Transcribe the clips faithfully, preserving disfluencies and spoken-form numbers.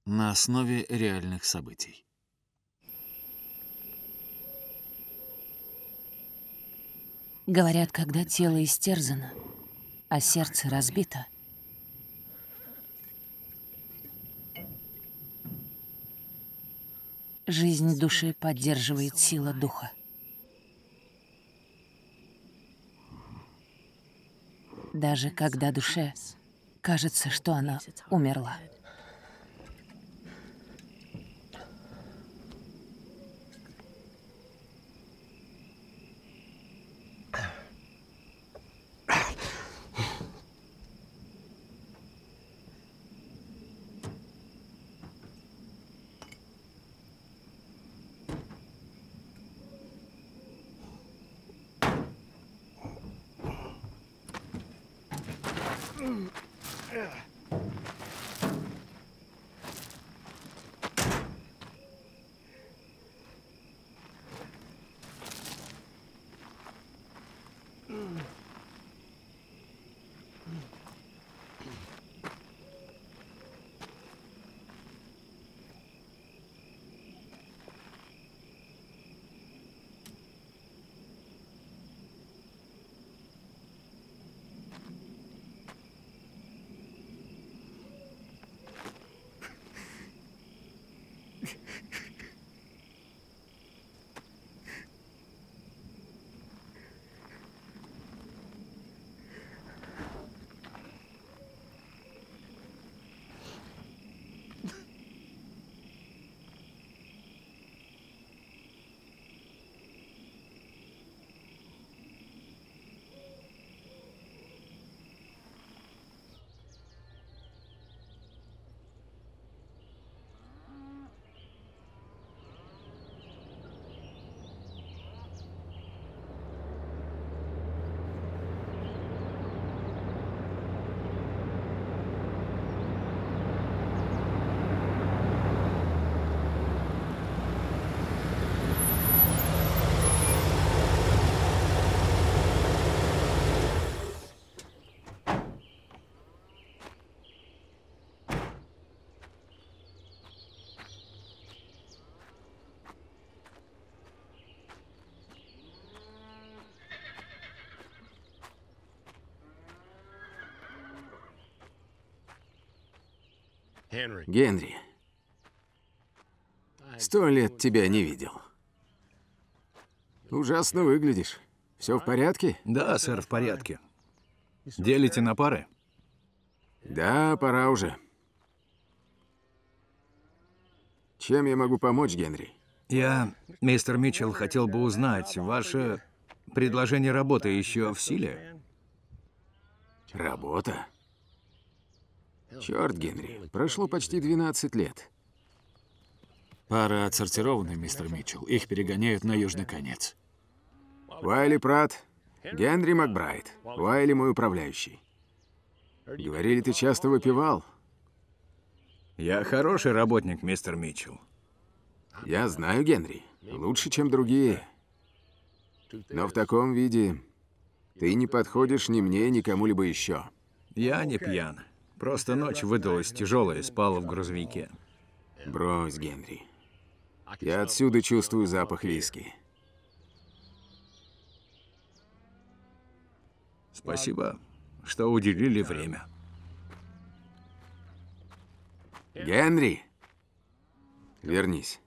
на основе реальных событий. Говорят, когда тело истерзано, а сердце разбито, жизнь души поддерживает сила духа. Даже когда душе кажется, что она умерла. Генри, сто лет тебя не видел. Ужасно выглядишь. Все в порядке? Да, сэр, в порядке. Делите на пары? Да, пора уже. Чем я могу помочь, Генри? Я, мистер Митчелл, хотел бы узнать, ваше предложение работы еще в силе? Работа? Черт, Генри, прошло почти двенадцать лет. Пары отсортированы, мистер Митчелл. Их перегоняют на южный конец. Уайли Пратт, Генри Макбрайт. Уайли мой управляющий. Говорили, ты часто выпивал. Я хороший работник, мистер Митчелл. Я знаю, Генри. Лучше, чем другие. Но в таком виде ты не подходишь ни мне, ни кому-либо еще. Я не пьян. Просто ночь выдалась тяжелая, спала в грузовике. Брось, Генри. Я отсюда чувствую запах виски. Спасибо, что уделили время. Генри! Вернись.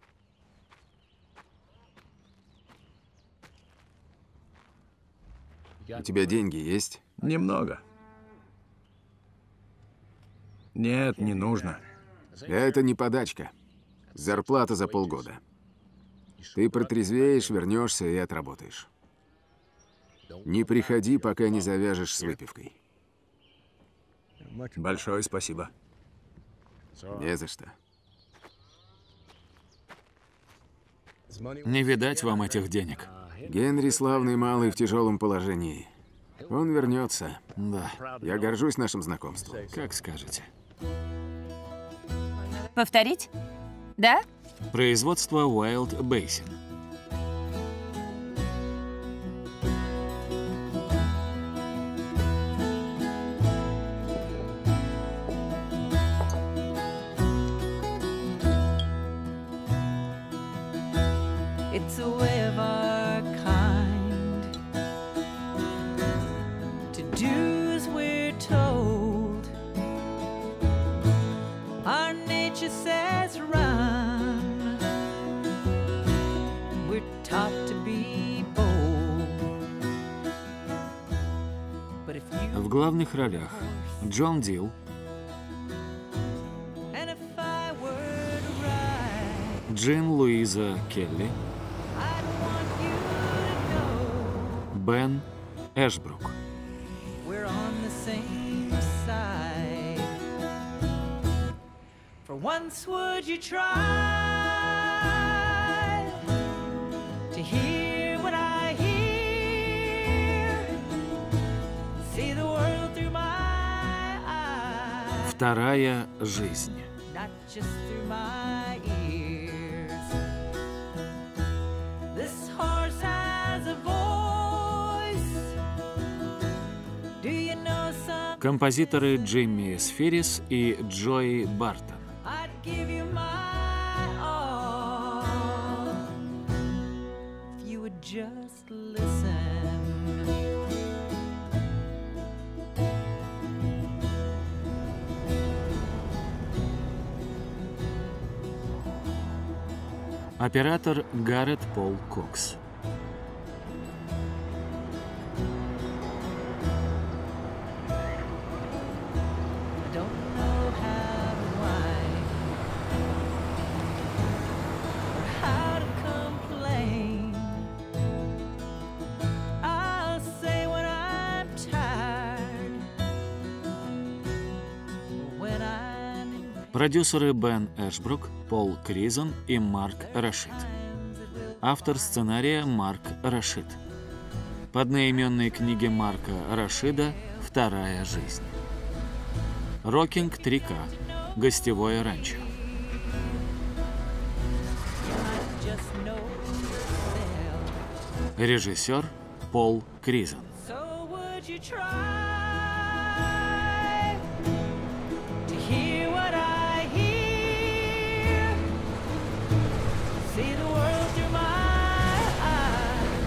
У тебя деньги есть? Немного. Нет, не нужно. Это не подачка. Зарплата за полгода. Ты протрезвеешь, вернешься и отработаешь. Не приходи, пока не завяжешь с выпивкой. Большое спасибо. Не за что. Не видать вам этих денег. Генри славный малый в тяжелом положении. Он вернется. Да, Я горжусь нашим знакомством. как скажете. Повторить? Да? Производство Wild Basin. It's a way of our kind to do as we're told. Our nature says run. We're taught to be bold. But if you В главных ролях Джон Дил, and if I were to write, Джин Луиза Келли, I'd want you to know Бен Эшбрук. we're on the same side. For once would you try to hear what I hear? See the world through my eyes, Вторая жизнь. not just through my ears. This horse has a voice. Do you know some? Композиторы Джимми Сферис и Джои Бартон. I'd give you my all if you would just listen. Оператор Гаррет Пол Кокс. I don't know how to whine or how to complain. I'll say when I'm tired or when I'm in Продюсеры Бен Эшбрук, Пол Кризон и Марк Рашид. Автор сценария Марк Рашид. По одноименной книге Марка Рашида «Вторая жизнь». Рокинг три К. Гостевое ранчо. just know yourself. Режиссер Пол Кризон. So would you try to hear what I hear? See the world through my eyes.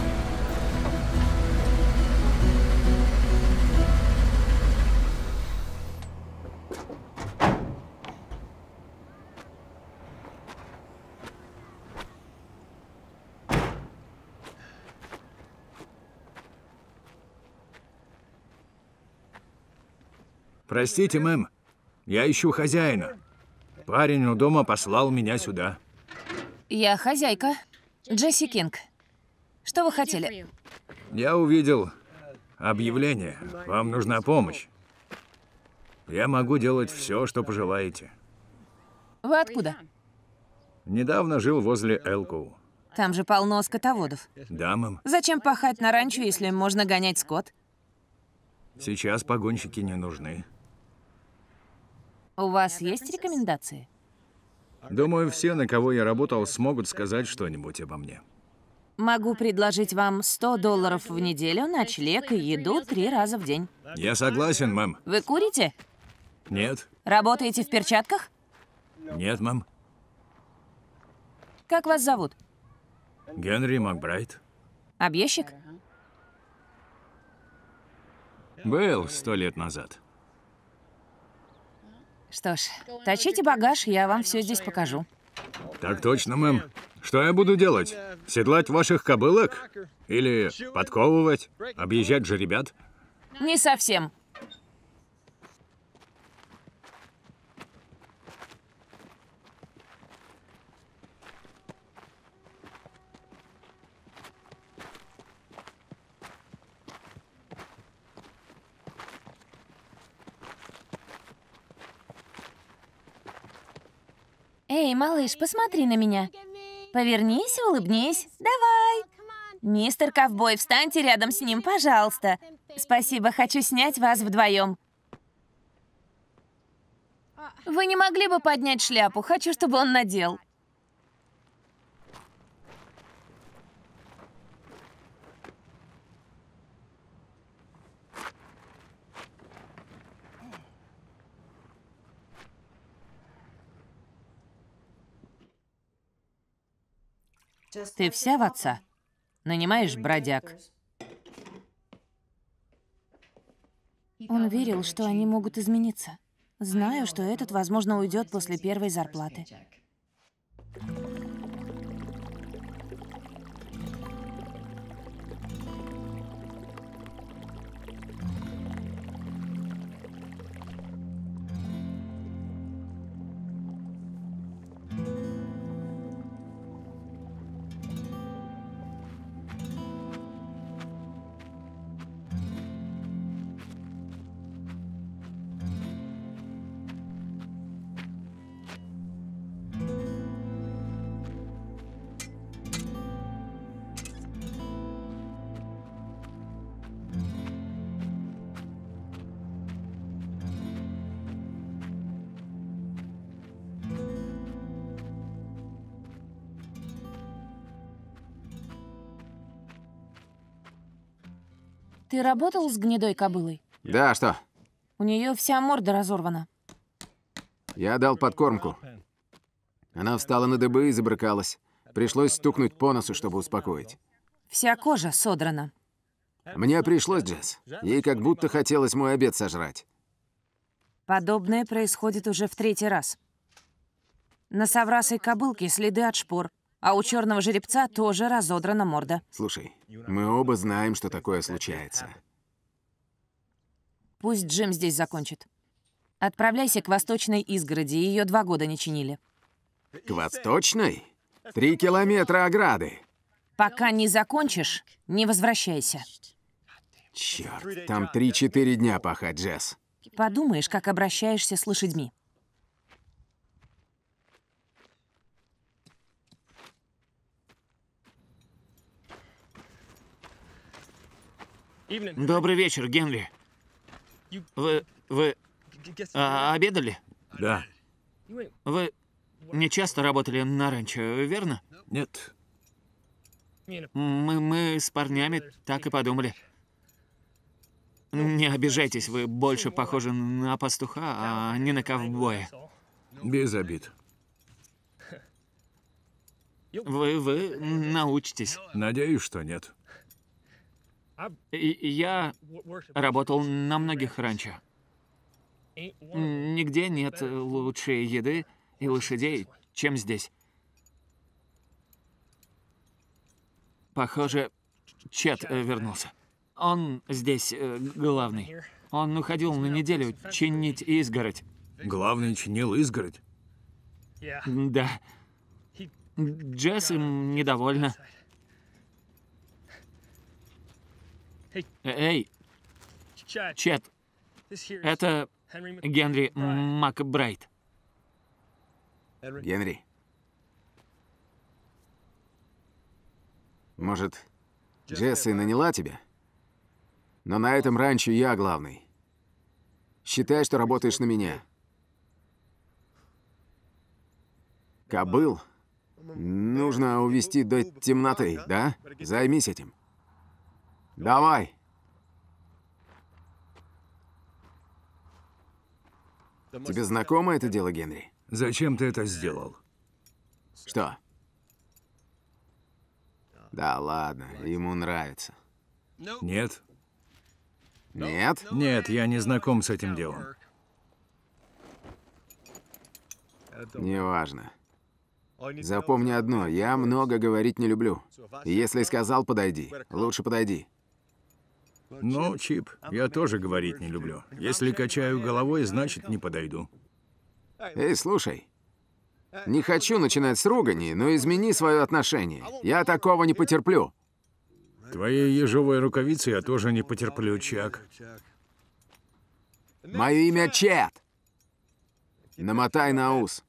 Простите, мэм, я ищу хозяина. Парень у дома послал меня сюда. Я хозяйка. Джесси Кинг. Что вы хотели? Я увидел объявление. Вам нужна помощь. Я могу делать все, что пожелаете. Вы откуда? Недавно жил возле Элкоу. Там же полно скотоводов. Да, мэм. Зачем пахать на ранчо, если можно гонять скот? Сейчас погонщики не нужны. У вас есть рекомендации? Думаю, все, на кого я работал, смогут сказать что-нибудь обо мне. Могу предложить вам сто долларов в неделю, ночлег и еду три раза в день. Я согласен, мэм. Вы курите? Нет? Работаете в перчатках? Нет, мэм. Как вас зовут? Генри Макбрайт. Объездчик? Был сто лет назад. Что ж, точите багаж, я вам все здесь покажу. Так точно, мэм. Что я буду делать? Седлать ваших кобылок? Или подковывать? Объезжать жеребят? Не совсем. Эй, малыш, посмотри на меня. Повернись и улыбнись. Давай. Мистер Ковбой, встаньте рядом с ним, пожалуйста. Спасибо, хочу снять вас вдвоем. Вы не могли бы поднять шляпу? Хочу, чтобы он надел. Ты вся в отца. Нанимаешь бродяг. Он верил, что они могут измениться. Знаю, что этот, возможно, уйдет после первой зарплаты. Ты работал с гнедой кобылой? Да, что? У нее вся морда разорвана. Я дал подкормку. Она встала на дыбы и забрыкалась. Пришлось стукнуть по носу, чтобы успокоить. Вся кожа содрана. Мне пришлось, Джесс. Ей как будто хотелось мой обед сожрать. Подобное происходит уже в третий раз. На соврасой кобылке следы от шпор, а у черного жеребца тоже разодрана морда. Слушай, мы оба знаем, что такое случается. Пусть Джим здесь закончит. Отправляйся к восточной изгороди, ее два года не чинили. К восточной? Три километра ограды. Пока не закончишь, не возвращайся. Черт, там три-четыре дня пахать, Джесс. Подумаешь, как обращаешься с лошадьми. Добрый вечер, Генри. Вы... вы... а, обедали? Да. Вы не часто работали на ранчо, верно? Нет. Мы, мы с парнями так и подумали. Не обижайтесь, вы больше похожи на пастуха, а не на ковбоя. Без обид. Вы, вы научитесь. Надеюсь, что нет. И я работал на многих ранчо. Нигде нет лучшей еды и лошадей, чем здесь. Похоже, Чет э, вернулся. Он здесь э, главный. Он уходил на неделю чинить изгородь. Главный чинил изгородь. Да. Джесс им недовольна. Эй, Чет, это Генри Макбрайт. Генри. Может, Джесс и наняла тебя? Но на этом ранчо я главный. Считай, что работаешь на меня. Кобыл нужно увести до темноты, да? Займись этим. Давай. Тебе знакомо это дело, Генри? Зачем ты это сделал? Что? Да ладно, ему нравится. Нет. Нет? Нет, я не знаком с этим делом. Неважно. Запомни одно, я много говорить не люблю. И если сказал подойди, лучше подойди. Ну, Чип, я тоже говорить не люблю. Если качаю головой, значит, не подойду. Эй, слушай. Не хочу начинать с ругани, но измени свое отношение. Я такого не потерплю. Твоей ежовой рукавицы я тоже не потерплю, Чак. Мое имя Чет. Намотай на ус.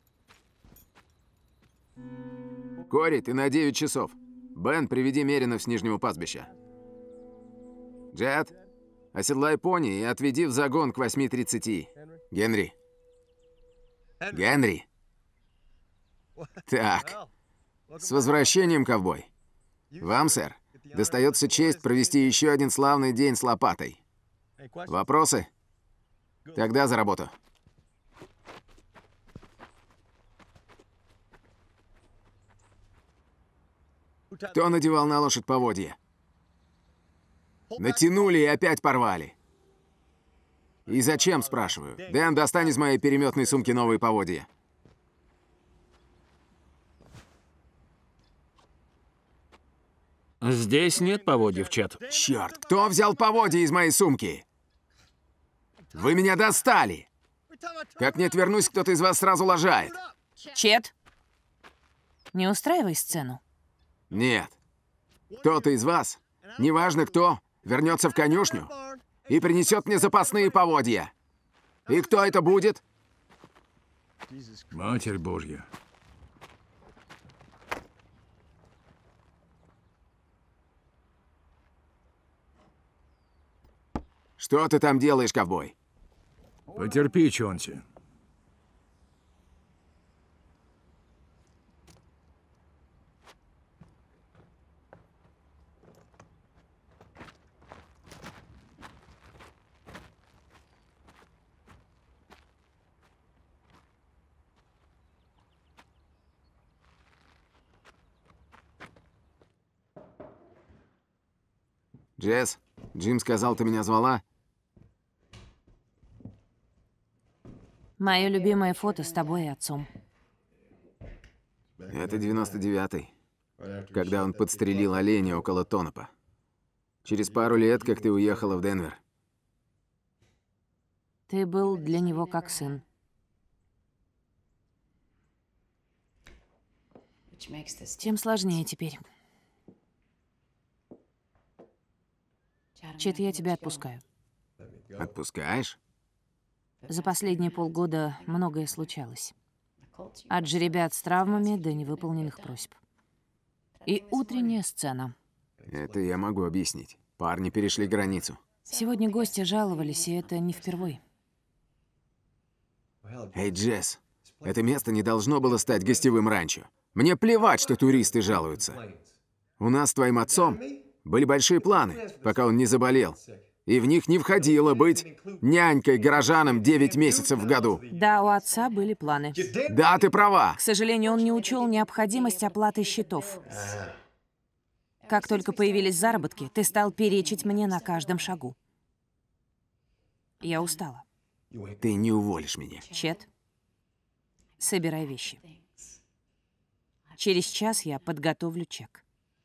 Кори, ты на девять часов. Бен, приведи Меринов с нижнего пастбища. Джет, оседлай пони и отведи в загон к восьми тридцати. Генри. Генри. Так. С возвращением, ковбой. Вам, сэр, достается честь провести еще один славный день с лопатой. Вопросы? Тогда за работу. Кто надевал на лошадь поводья? Натянули и опять порвали. И зачем, спрашиваю? Дэн, достань из моей переметной сумки новые поводья. Здесь нет поводьев, Чет. Черт, кто взял поводья из моей сумки? Вы меня достали! Как не отвернусь, кто-то из вас сразу лажает. Чет, не устраивай сцену. Нет. Кто-то из вас, неважно кто, вернется в конюшню и принесет мне запасные поводья. И кто это будет? Матерь Божья. Что ты там делаешь, ковбой? Потерпи, Чонси. Джесс, Джим сказал, ты меня звала? Мое любимое фото с тобой и отцом. Это девяносто девятый, когда он подстрелил оленя около Тонопа. Через пару лет, как ты уехала в Денвер. Ты был для него как сын. Тем сложнее теперь. Чет, я тебя отпускаю. Отпускаешь? За последние полгода многое случалось. От жеребят с травмами до невыполненных просьб. И утренняя сцена. Это я могу объяснить. Парни перешли границу. Сегодня гости жаловались, и это не впервой. Эй, Джесс, это место не должно было стать гостевым ранчо. Мне плевать, что туристы жалуются. У нас с твоим отцом были большие планы, пока он не заболел. И в них не входило быть нянькой горожанам девять месяцев в году. Да, у отца были планы. Да, ты права. К сожалению, он не учел необходимость оплаты счетов. Как только появились заработки, ты стал перечить мне на каждом шагу. Я устала. Ты не уволишь меня. Чет, собирай вещи. Через час я подготовлю чек.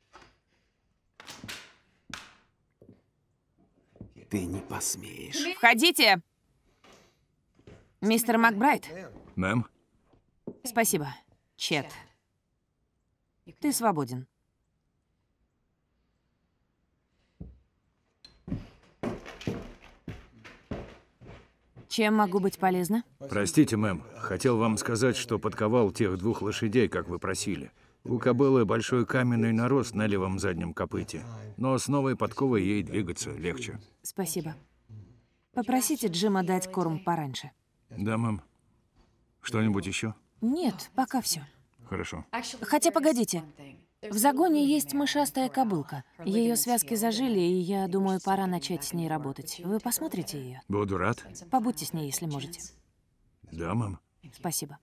Ты не посмеешь. Входите! Мистер Макбрайт. Мэм? Спасибо. Чет. Ты свободен. Чем могу быть полезна? Простите, мэм. Хотел вам сказать, что подковал тех двух лошадей, как вы просили. У кобылы большой каменный нарост на левом заднем копыте. Но с новой подковой ей двигаться легче. Спасибо. Попросите Джима дать корм пораньше. Да, мэм. Что-нибудь еще? Нет, пока все. Хорошо. Хотя погодите. В загоне есть мышастая кобылка. Ее связки зажили, и я думаю, пора начать с ней работать. Вы посмотрите ее? Буду рад. Побудьте с ней, если можете. Да, мэм. Спасибо.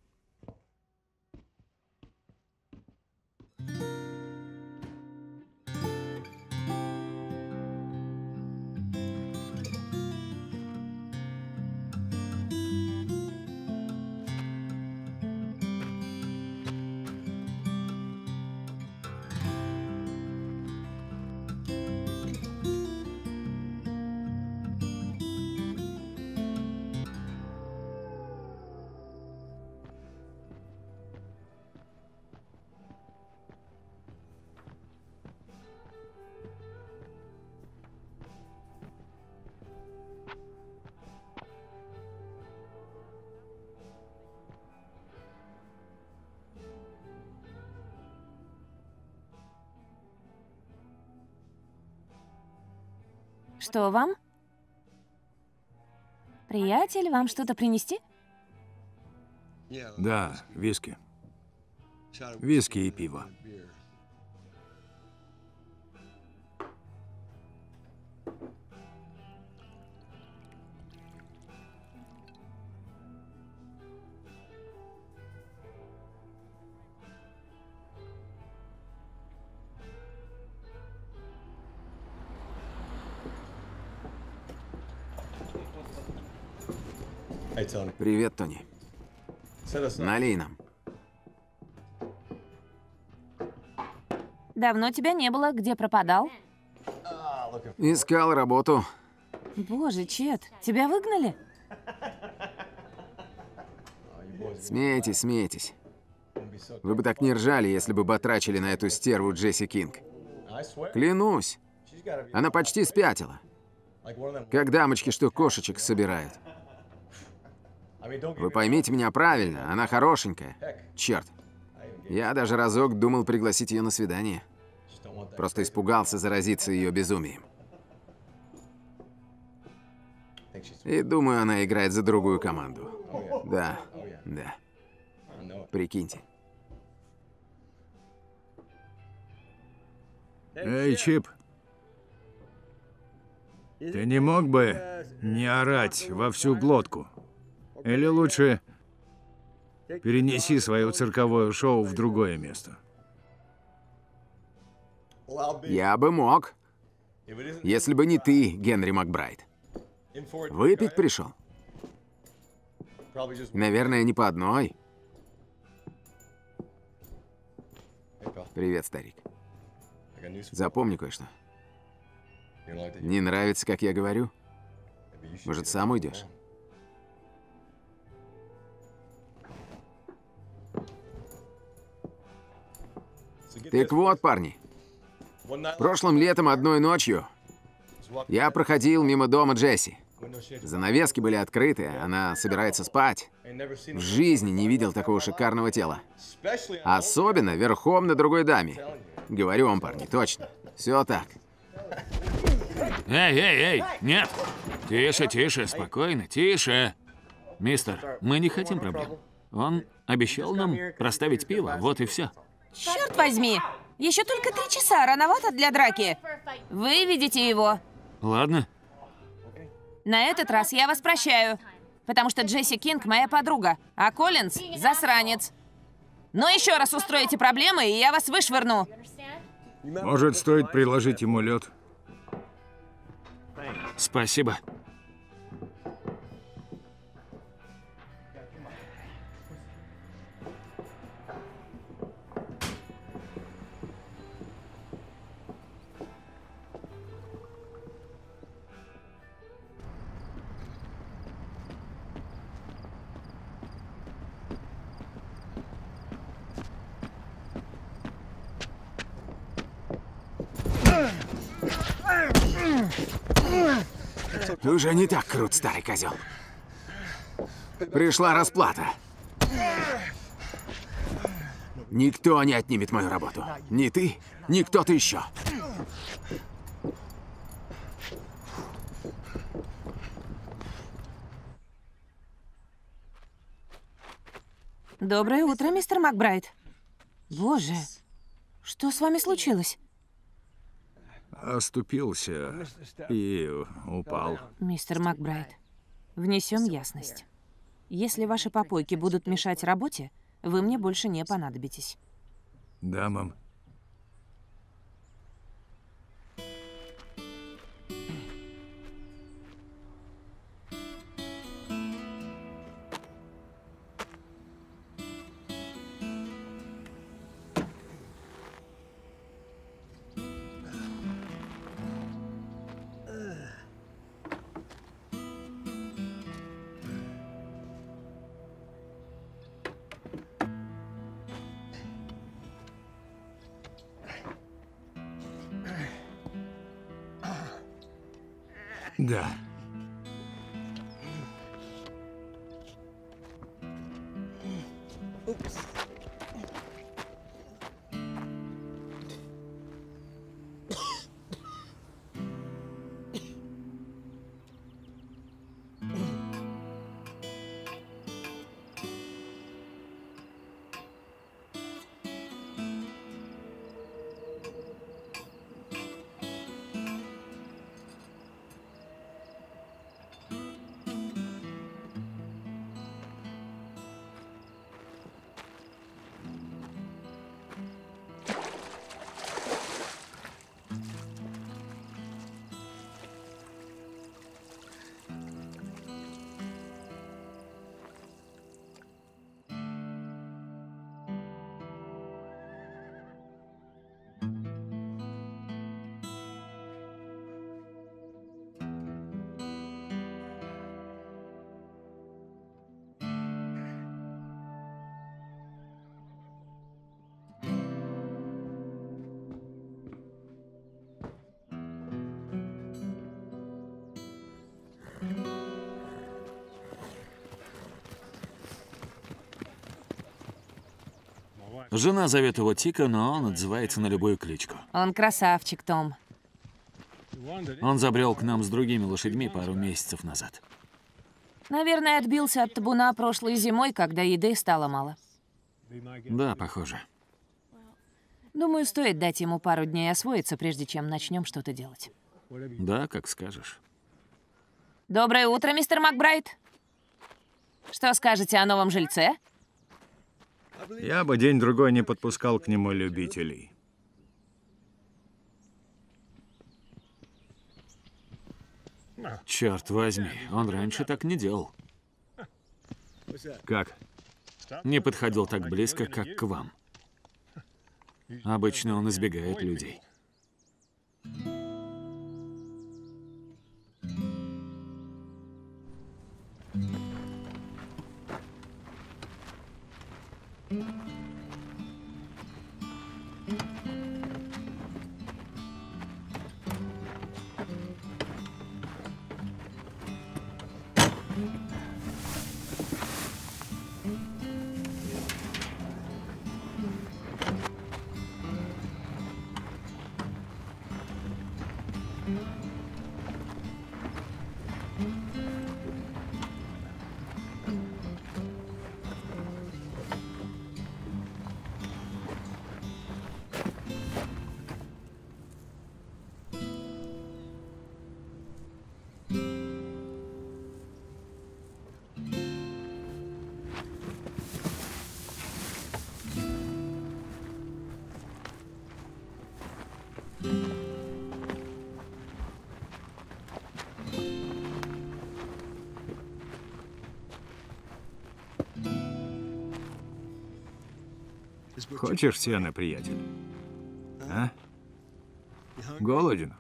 Что вам? Приятель, вам что-то принести? Да, виски. Виски и пиво. Привет, Тони. Налей нам. Давно тебя не было. Где пропадал? Искал работу. Боже, Чет, тебя выгнали? Смейтесь, смейтесь. Вы бы так не ржали, если бы батрачили на эту стерву Джесси Кинг. Клянусь. Она почти спятила. Как дамочки, что кошечек собирают. Вы поймите меня правильно, она хорошенькая. Черт. Я даже разок думал пригласить ее на свидание. Просто испугался заразиться ее безумием. И думаю, она играет за другую команду. Да, да. Прикиньте. Эй, Чип. Ты не мог бы не орать во всю глотку? Или лучше перенеси свое цирковое шоу в другое место? Я бы мог, если бы не ты, Генри Макбрайт. Выпить пришел? Наверное, не по одной. Привет, старик. Запомни кое-что. Не нравится, как я говорю? Может, сам уйдешь? Так вот, парни. Прошлым летом одной ночью я проходил мимо дома Джесси. Занавески были открыты, она собирается спать. В жизни не видел такого шикарного тела. Особенно верхом на другой даме. Говорю вам, парни, точно. Все так. Эй, эй, эй, нет. Тише, тише, спокойно, тише. Мистер, мы не хотим проблем. Он обещал нам проставить пиво, вот и все. Черт возьми! Еще только три часа, рановато для драки. Выведите его. Ладно. На этот раз я вас прощаю, потому что Джесси Кинг моя подруга, а Коллинз – засранец. Но еще раз устроите проблемы, и я вас вышвырну. Может, стоит приложить ему лед? Спасибо. Уже не так крут, старый козел. Пришла расплата. Никто не отнимет мою работу. Ни ты, ни кто-то еще. Доброе утро, мистер Макбрайт. Боже, что с вами случилось? Оступился и упал. Мистер Макбрайт, внесем ясность. Если ваши попойки будут мешать работе, вы мне больше не понадобитесь. Да, мам. Да. Жена зовет его Тика, но он отзывается на любую кличку. Он красавчик, Том. Он забрел к нам с другими лошадьми пару месяцев назад. Наверное, отбился от табуна прошлой зимой, когда еды стало мало. Да, похоже. Думаю, стоит дать ему пару дней освоиться, прежде чем начнем что-то делать. Да, как скажешь. Доброе утро, мистер Макбрайт. Что скажете о новом жильце? Я бы день-другой не подпускал к нему любителей. Черт возьми, он раньше так не делал. Как? Не подходил так близко, как к вам. Обычно он избегает людей. Хочешь сена, приятель? А? Голоден?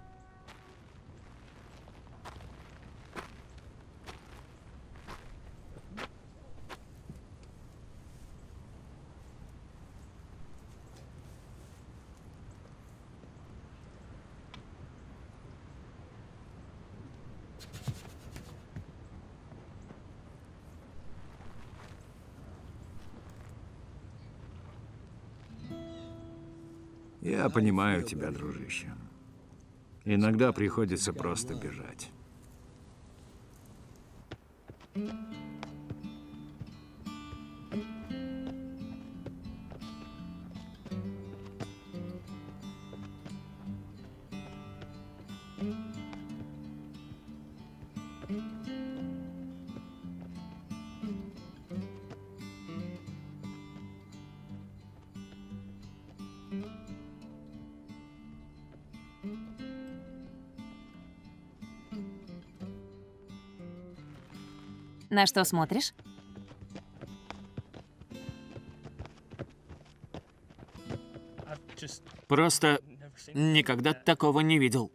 Я понимаю тебя, дружище. Иногда приходится просто бежать. На что смотришь? Просто никогда такого не видел.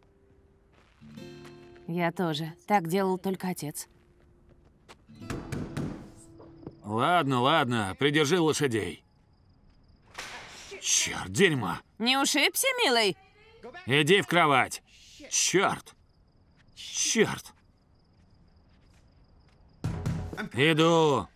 Я тоже. Так делал только отец. Ладно, ладно, придержи лошадей. Черт, дерьмо. Не ушибся, милый? Иди в кровать. Черт. Черт. Иду.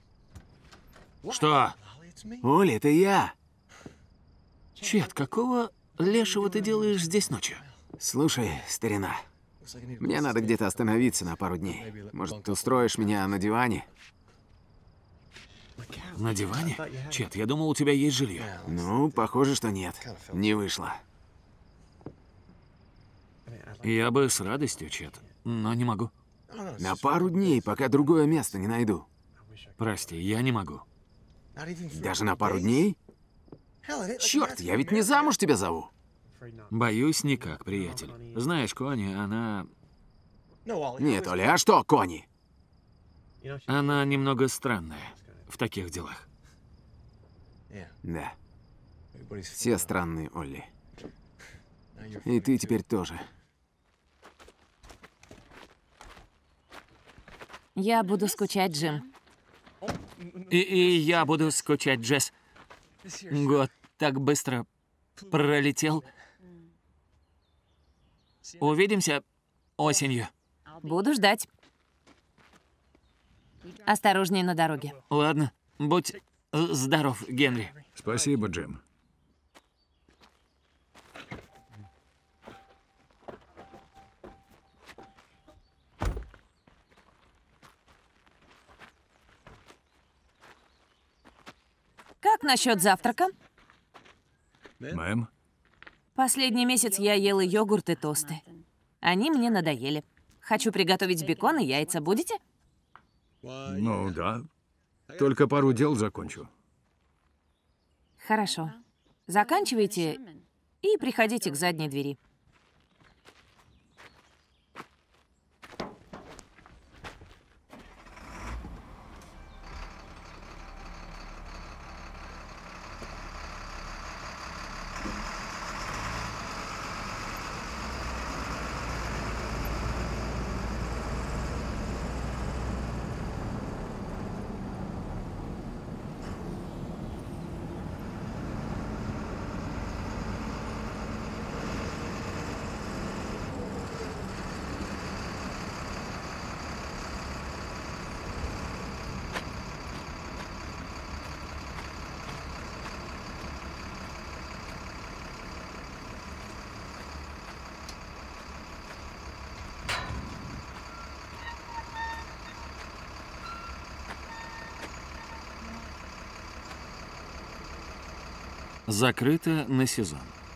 Что? Оля, это я. Чет, какого лешего ты делаешь здесь ночью? Слушай, старина, мне надо где-то остановиться на пару дней. Может, ты устроишь меня на диване? На диване? Чет, я думал, у тебя есть жилье. Ну, похоже, что нет. Не вышло. Я бы с радостью, Чет, но не могу. На пару дней, пока другое место не найду. Прости, я не могу. Даже на пару дней? Черт, я ведь не замуж тебя зову. Боюсь, никак, приятель. Знаешь, Кони, она... Нет, Оля, а что, Кони? Она немного странная в таких делах. Да. Все странные, Олли. И ты теперь тоже. Я буду скучать, Джим. И, и я буду скучать, Джесс. Год так быстро пролетел. Увидимся осенью. Буду ждать. Осторожнее на дороге. Ладно, будь э, здоров, Генри. Спасибо, Джим. Как насчет завтрака? Мэм? Последний месяц я ела йогурт и тосты. Они мне надоели. Хочу приготовить бекон и яйца. Будете? Ну да. Только пару дел закончу. Хорошо. Заканчивайте и приходите к задней двери. Закрыто на сезон.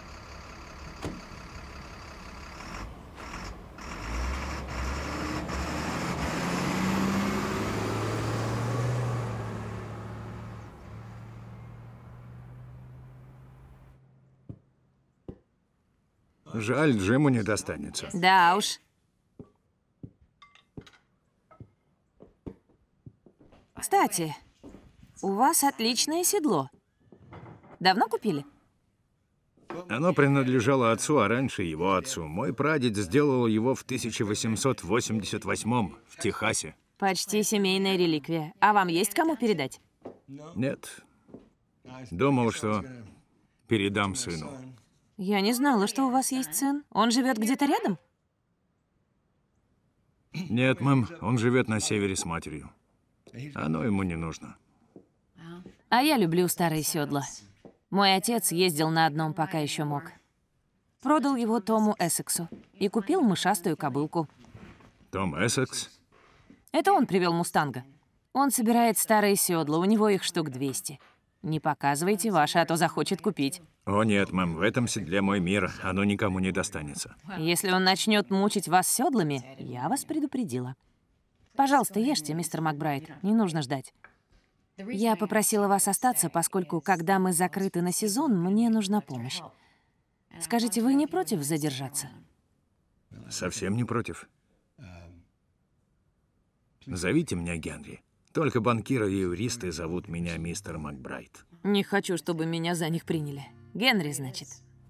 Жаль, Джиму не достанется. Да уж. Кстати, у вас отличное седло. Давно купили? Оно принадлежало отцу, а раньше его отцу. Мой прадед сделал его в тысяча восемьсот восемьдесят восьмом в Техасе. Почти семейная реликвия. А вам есть кому передать? Нет. Думал, что передам сыну. Я не знала, что у вас есть сын. Он живет где-то рядом? Нет, мэм, он живет на севере с матерью. Оно ему не нужно. А я люблю старые седла. Мой отец ездил на одном, пока еще мог. Продал его Тому Эссексу и купил мышастую кобылку. Том Эссекс? Это он привел мустанга. Он собирает старые седла, у него их штук двести. Не показывайте ваши, а то захочет купить. О нет, мэм, в этом седле мой мир. Оно никому не достанется. Если он начнет мучить вас седлами, я вас предупредила. Пожалуйста, ешьте, мистер Макбрайт, не нужно ждать. Я попросила вас остаться, поскольку, когда мы закрыты на сезон, мне нужна помощь. Скажите, вы не против задержаться? Совсем не против. Зовите меня Генри. Только банкиры и юристы зовут меня мистер Макбрайт. Не хочу, чтобы меня за них приняли. Генри, значит.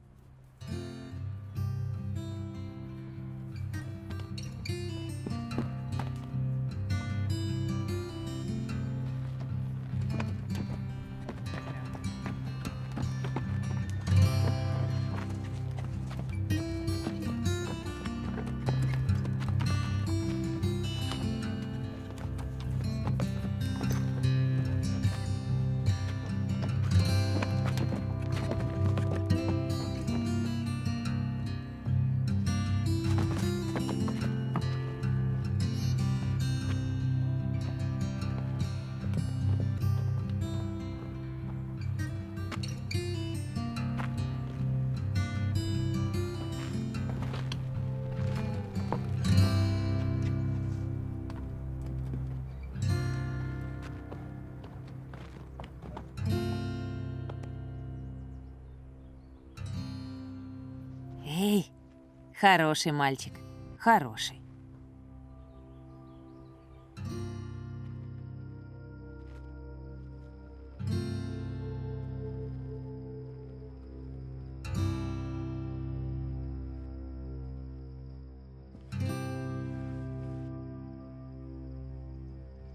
Эй, хороший мальчик, хороший.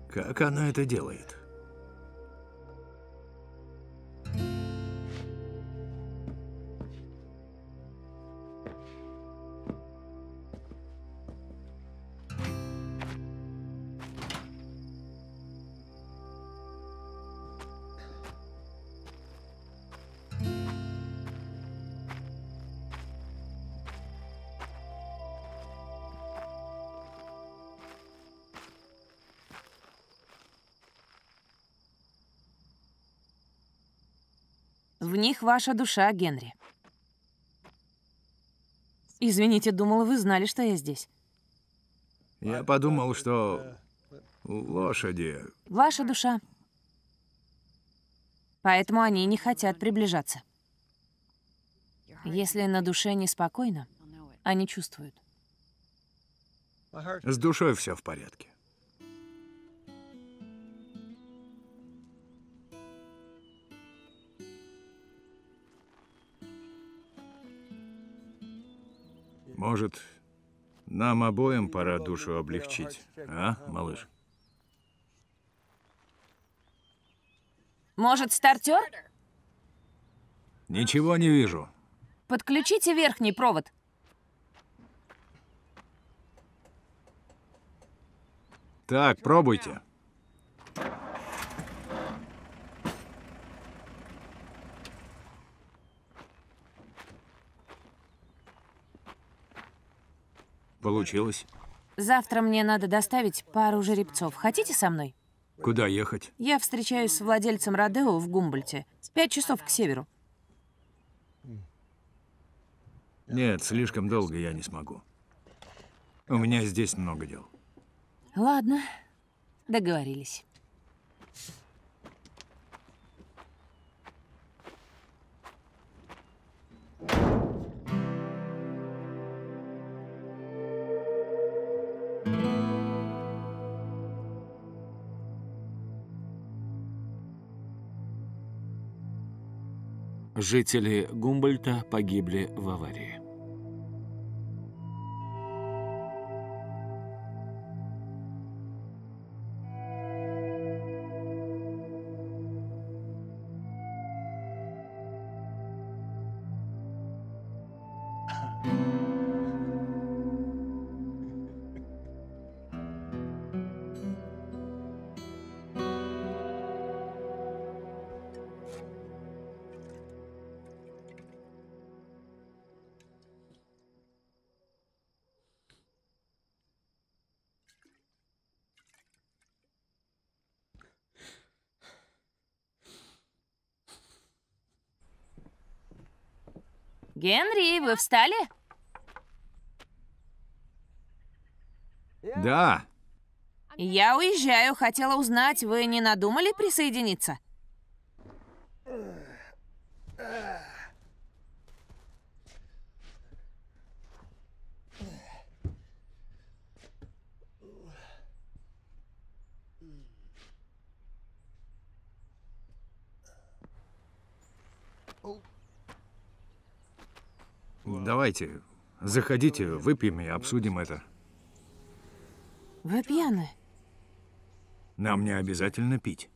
Как она это делает? В них ваша душа, Генри. Извините, думала, вы знали, что я здесь. Я подумал, что лошади... Ваша душа. Поэтому они не хотят приближаться. Если на душе неспокойно, они чувствуют. С душой все в порядке. Может, нам обоим пора душу облегчить, а, малыш? Может, стартер? Ничего не вижу. Подключите верхний провод. Так, пробуйте. Получилось. Завтра мне надо доставить пару жеребцов. Хотите со мной? Куда ехать? Я встречаюсь с владельцем Родео в Гумбольдте. Пять часов к северу. Нет, слишком долго я не смогу. У меня здесь много дел. Ладно, договорились. Жители Гумбольдта погибли в аварии. Генри, вы встали? Да, Я уезжаю. Хотела узнать, вы не надумали присоединиться? давайте, заходите, выпьем и обсудим это. Вы пьяны. Нам не обязательно пить.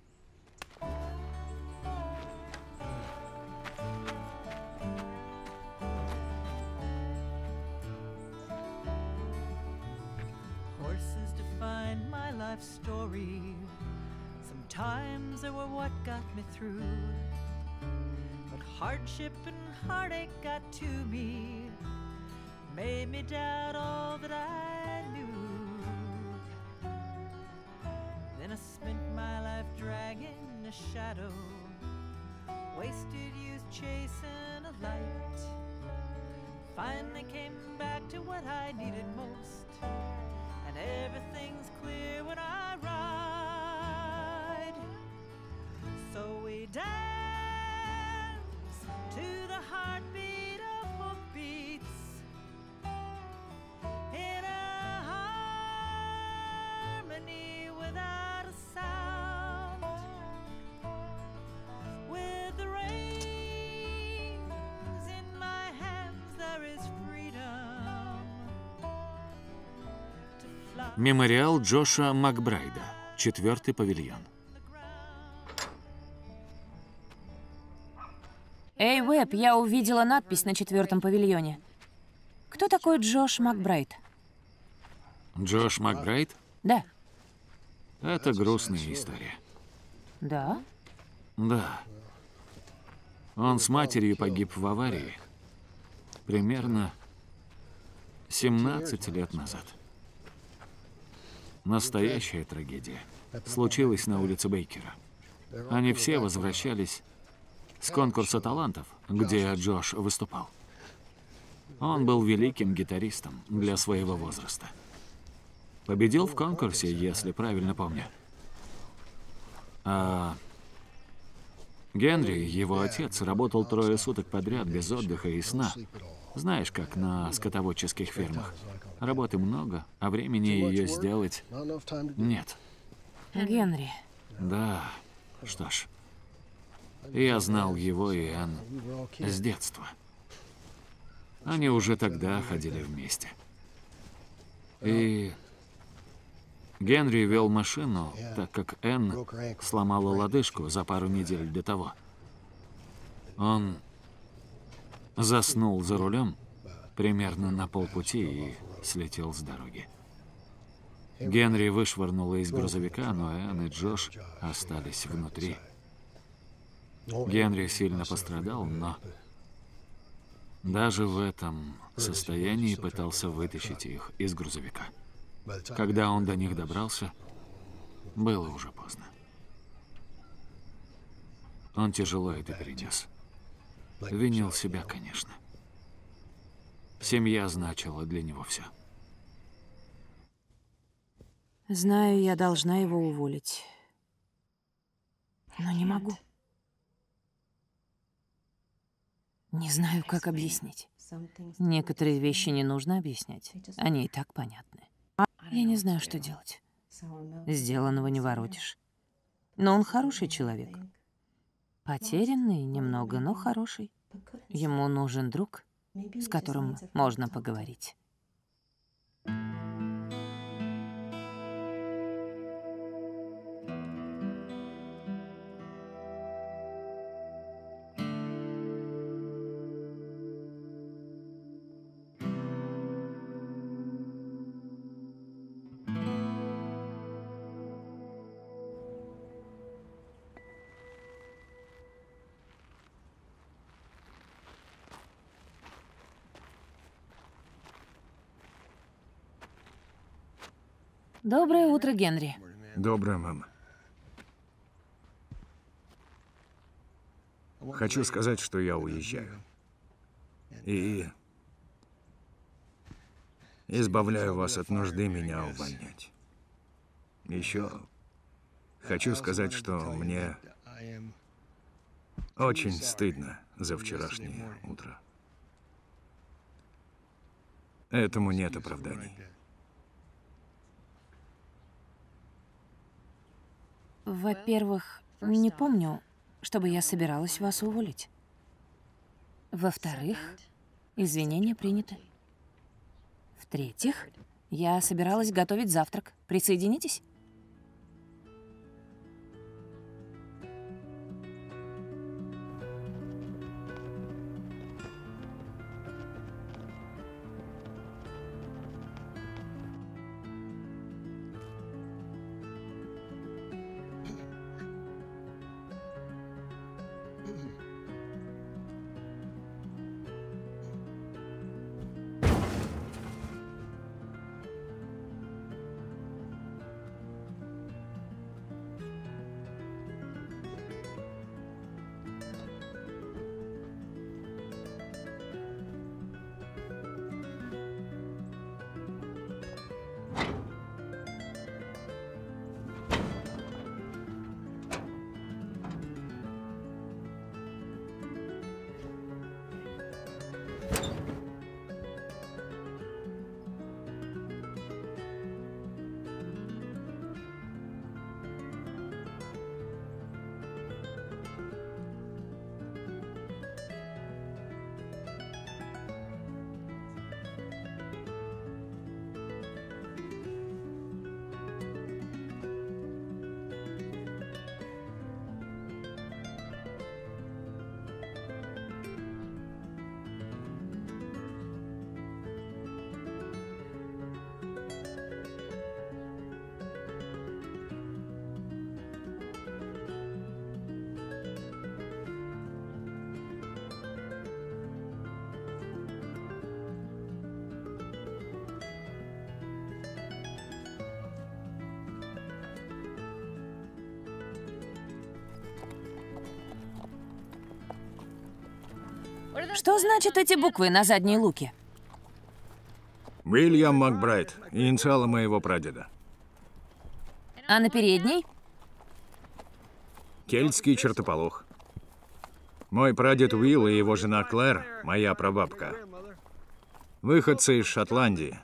Horses define my life story. Sometimes they were what got me through. But hardship and heartache got to me, made me doubt all that I knew. Then I spent my life dragging a shadow, wasted youth chasing a light. Finally came back to what I needed most, and everything's clear when I ride. So we dance to the heartbeat of hoofbeats in a harmony without a sound. With the reins in my hands, there is freedom to fly. Мемориал Джоша Макбрайда. Четвертый павильон. Эй, Уэб, я увидела надпись на четвертом павильоне. Кто такой Джош Макбрайт? Джош Макбрайт? Да. Это грустная история. Да? Да. Он с матерью погиб в аварии. Примерно семнадцать лет назад. Настоящая трагедия. Случилась на улице Бейкера. Они все возвращались с конкурса талантов, где Джош выступал. Он был великим гитаристом для своего возраста. Победил в конкурсе, если правильно помню. А Генри, его отец, работал трое суток подряд без отдыха и сна. Знаешь, как на скотоводческих фермах. Работы много, а времени ее сделать нет. Генри. Да, что ж. Я знал его и Энн с детства. Они уже тогда ходили вместе. И Генри вел машину, так как Энн сломала лодыжку за пару недель до того. Он заснул за рулем примерно на полпути и слетел с дороги. Генри вышвырнуло из грузовика, но Энн и Джош остались внутри. Генри сильно пострадал, но даже в этом состоянии пытался вытащить их из грузовика. Когда он до них добрался, было уже поздно. Он тяжело это перенес. Винил себя, конечно. Семья значила для него все. Знаю, я должна его уволить. Но не могу. Не знаю, как объяснить. Некоторые вещи не нужно объяснять. Они и так понятны. Я не знаю, что делать. Сделанного не воротишь. Но он хороший человек. Потерянный немного, но хороший. Ему нужен друг, с которым можно поговорить. Доброе утро, Генри. Доброе, мама. Хочу сказать, что я уезжаю. И избавляю вас от нужды меня увольнять. Еще хочу сказать, что мне очень стыдно за вчерашнее утро. Этому нет оправданий. Во-первых, не помню, чтобы я собиралась вас уволить. Во-вторых, извинения приняты. В-третьих, я собиралась готовить завтрак. Присоединитесь? Что значат эти буквы на задней луке? Уильям Макбрайт, инициалы моего прадеда. А на передней? Кельтский чертополох. Мой прадед Уилл и его жена Клэр, моя прабабка, выходцы из Шотландии.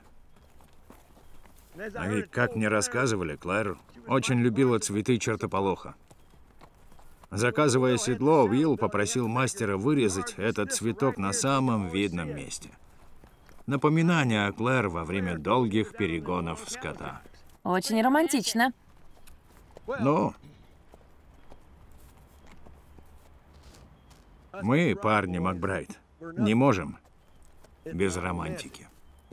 И, как мне рассказывали, Клэр очень любила цветы чертополоха. Заказывая седло, Уилл попросил мастера вырезать этот цветок на самом видном месте. Напоминание о Клэр во время долгих перегонов скота. Очень романтично. Ну, мы, парни Макбрайт, не можем без романтики.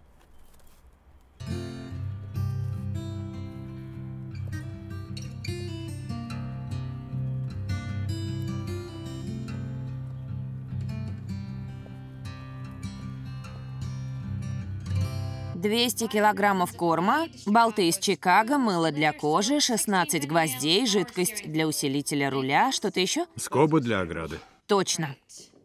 двести килограммов корма, болты из Чикаго, мыло для кожи, шестнадцать гвоздей, жидкость для усилителя руля, что-то еще? Скобы для ограды. Точно.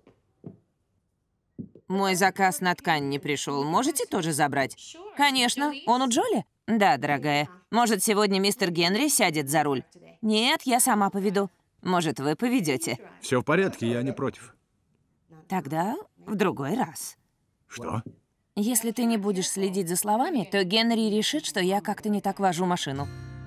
Мой заказ на ткань не пришел. Можете тоже забрать? Конечно. Он у Джоли? Да, дорогая. Может, сегодня мистер Генри сядет за руль? Нет, я сама поведу. Может, вы поведете? Все в порядке, я не против. Тогда в другой раз. Что? Если ты не будешь следить за словами, то Генри решит, что я как-то не так вожу машину.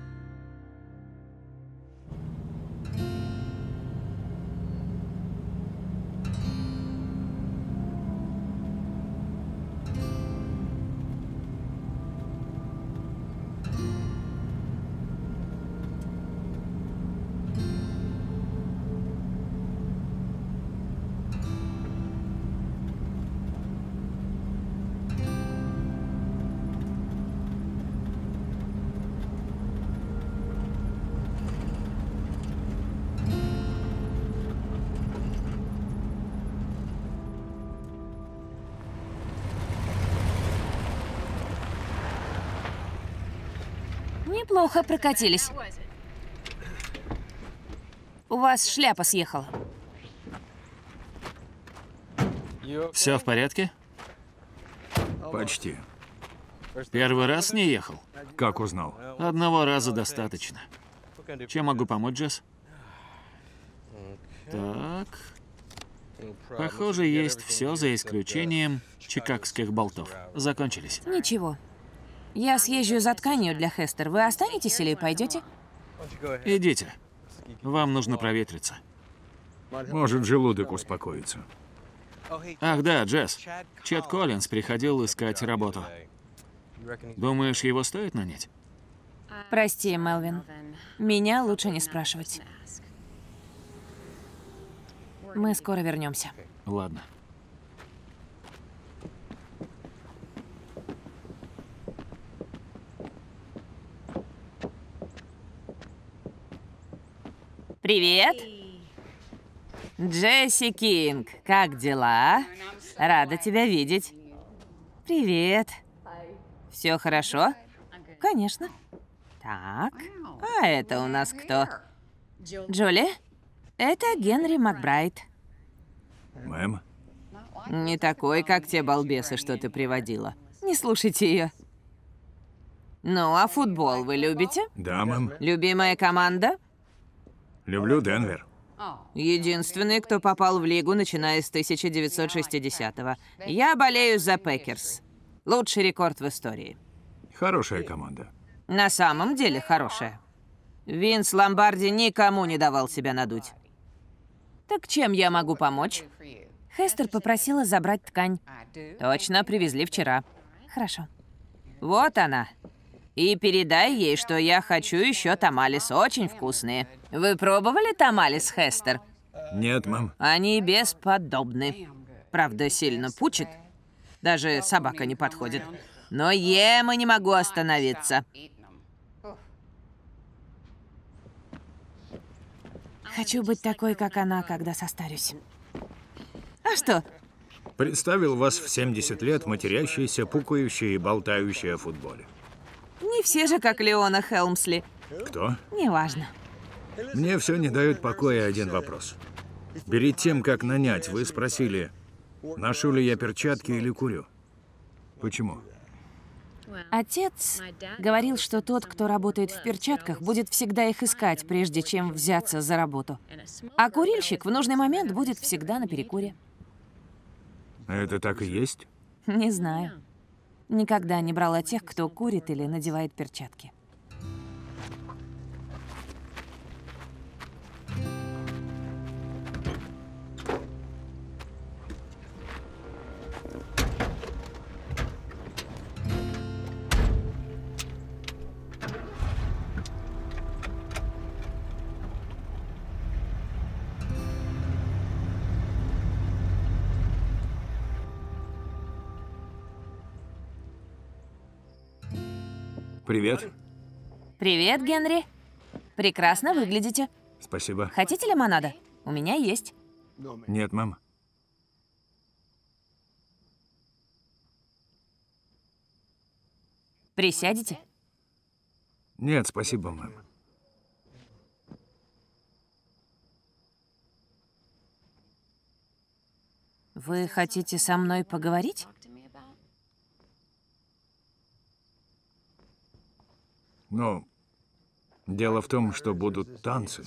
Неплохо прокатились. У вас шляпа съехала. Все в порядке? Почти. Первый раз не ехал? Как узнал? Одного раза достаточно. Чем могу помочь, Джесс? Так. Похоже, есть все за исключением чикагских болтов. Закончились. Ничего. Я съезжу за тканью для Хестер. Вы останетесь или пойдете? Идите. Вам нужно проветриться. Может, желудок успокоится. Ах да, Джесс. Чет Коллинз приходил искать работу. Думаешь, его стоит нанять? Прости, Мелвин. Меня лучше не спрашивать. Мы скоро вернемся. Ладно. Привет. Джесси Кинг, как дела? Рада тебя видеть. Привет. Все хорошо? Конечно. Так, а это у нас кто? Джоли? Это Генри Макбрайт. Мэм? Не такой, как те балбесы, что ты приводила. Не слушайте ее. Ну, а футбол вы любите? Да, мэм. Любимая команда? Люблю Денвер. Единственный, кто попал в лигу, начиная с тысяча девятьсот шестидесятого. Я болею за Пекерс. Лучший рекорд в истории. Хорошая команда. На самом деле хорошая. Винс Ломбарди никому не давал себя надуть. Так чем я могу помочь? Хестер попросила забрать ткань. Точно, привезли вчера. Хорошо. Вот она. И передай ей, что я хочу еще тамалис, очень вкусные. Вы пробовали тамалис, Хестер? Нет, мэм. Они бесподобны. Правда, сильно пучит. Даже собака не подходит. Но ем и не могу остановиться. Хочу быть такой, как она, когда состарюсь. А что? Представил вас в семьдесят лет матерящейся, пукающей и болтающей о футболе. Не все же, как Леона Хелмсли. Кто? Неважно. Мне все не дает покоя один вопрос. Перед тем, как нанять, вы спросили, Ношу ли я перчатки или курю? Почему? Отец говорил, что тот, кто работает в перчатках, будет всегда их искать, прежде чем взяться за работу. А курильщик в нужный момент будет всегда на перекуре. Это так и есть? Не знаю. Никогда не брала тех, кто курит или надевает перчатки. Привет. Привет, Генри. Прекрасно выглядите. Спасибо. Хотите лимонада? У меня есть. Нет, мам. Присядете? Нет, спасибо, мам. Вы хотите со мной поговорить? Ну, дело в том, что будут танцы.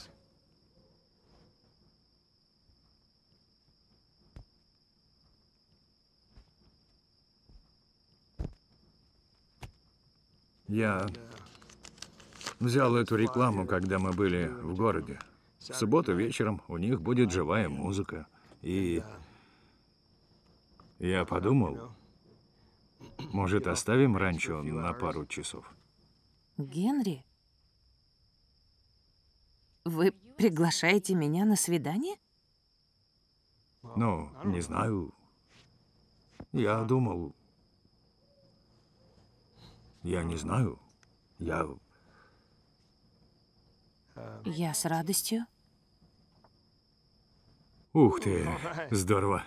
Я взял эту рекламу, когда мы были в городе. В субботу вечером у них будет живая музыка. И я подумал, может, оставим ранчо на пару часов? Генри? Вы приглашаете меня на свидание? Ну, не знаю. Я думал... Я не знаю. Я... Я с радостью. Ух ты, здорово.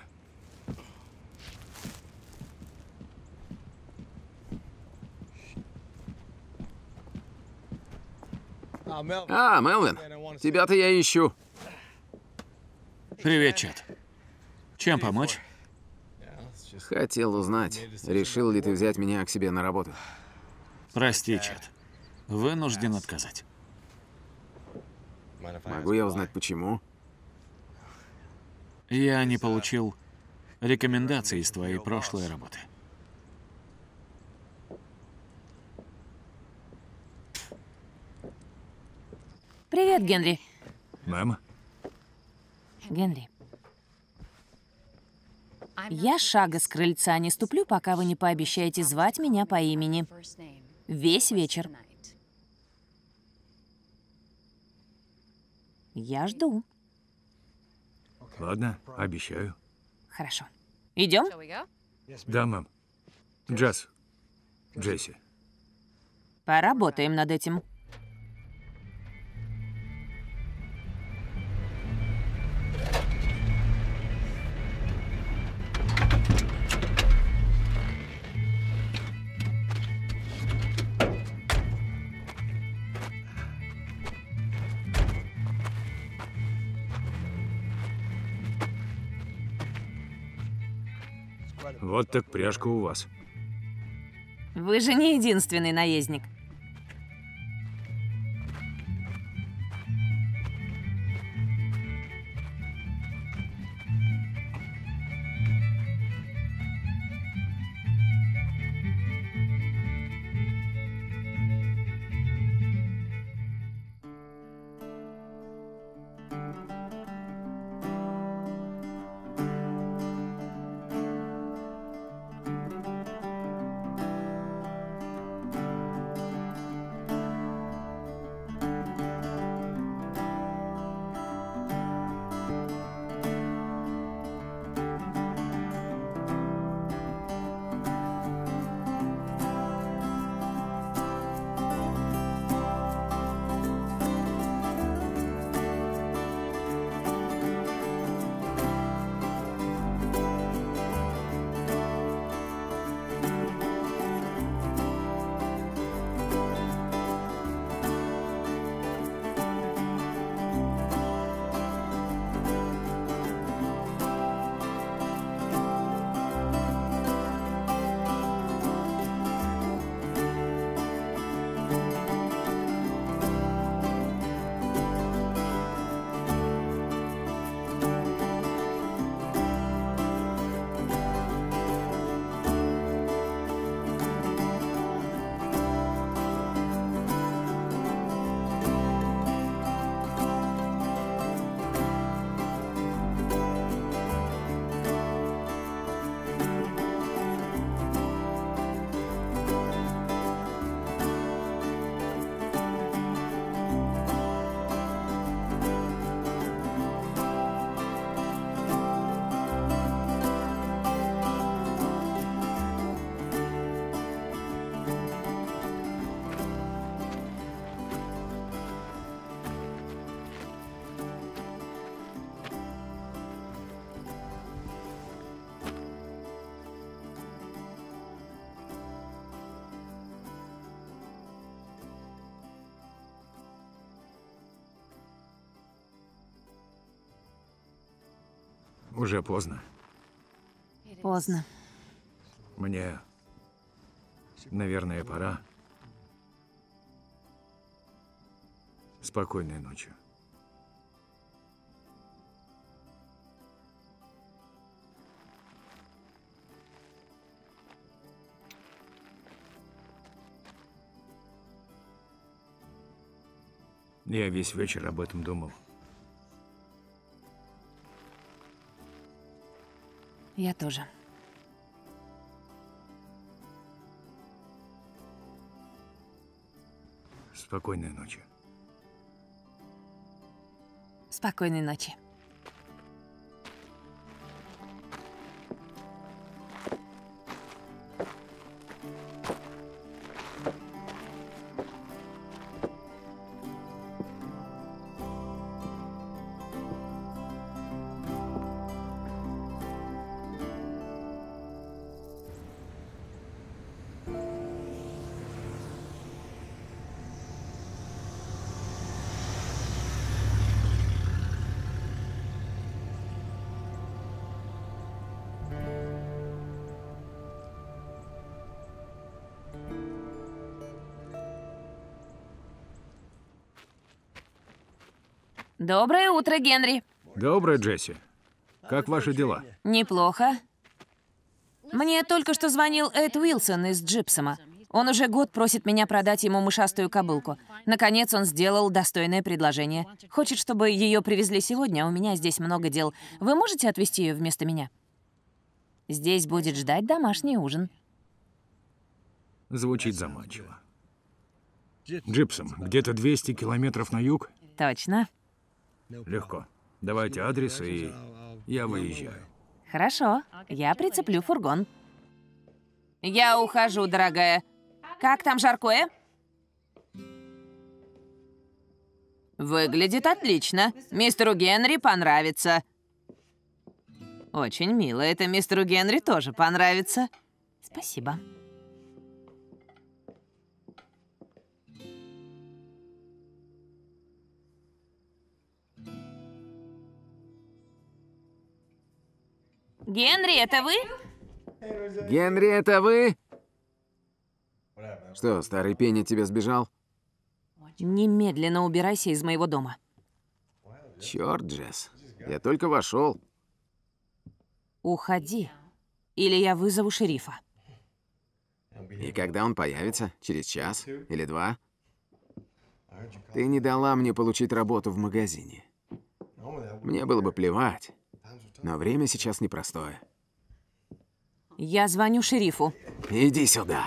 А, Мелвин, тебя-то я ищу. Привет, Чет. Чем помочь? Хотел узнать, решил ли ты взять меня к себе на работу. Прости, Чет. Вынужден отказать. Могу я узнать, почему? Я не получил рекомендаций из твоей прошлой работы. Привет, Генри. Мама? Генри. Я шага с крыльца не ступлю, пока вы не пообещаете звать меня по имени. Весь вечер. Я жду. Ладно, обещаю. Хорошо. Идем? Да, мам. Джаз. Джесси. Поработаем над этим. Вот так пряжка у вас. Вы же не единственный наездник. Уже поздно. Поздно. Мне, наверное, пора. Спокойной ночи. Я весь вечер об этом думал. Я тоже. Спокойной ночи. Спокойной ночи. Доброе утро, Генри. Доброе, Джесси. Как ваши дела? Неплохо. Мне только что звонил Эд Уилсон из Джипсома. Он уже год просит меня продать ему мышастую кобылку. Наконец он сделал достойное предложение. Хочет, чтобы ее привезли сегодня, а у меня здесь много дел. Вы можете отвезти ее вместо меня? Здесь будет ждать домашний ужин. Звучит заманчиво. Джипсом, где-то двести километров на юг? Точно. Легко. Давайте адрес, и я выезжаю. Хорошо, я прицеплю фургон. Я ухожу, дорогая. Как там жаркое? Выглядит отлично. Мистеру Генри понравится. Очень мило. Это мистеру Генри тоже понравится. Спасибо. Генри, это вы? Генри, это вы? Что, старый Пенни тебе сбежал? Немедленно убирайся из моего дома. Черт, Джесс, я только вошел. Уходи, или я вызову шерифа. И когда он появится? Через час или два? Ты не дала мне получить работу в магазине. Мне было бы плевать, но время сейчас непростое. Я звоню шерифу. Иди сюда.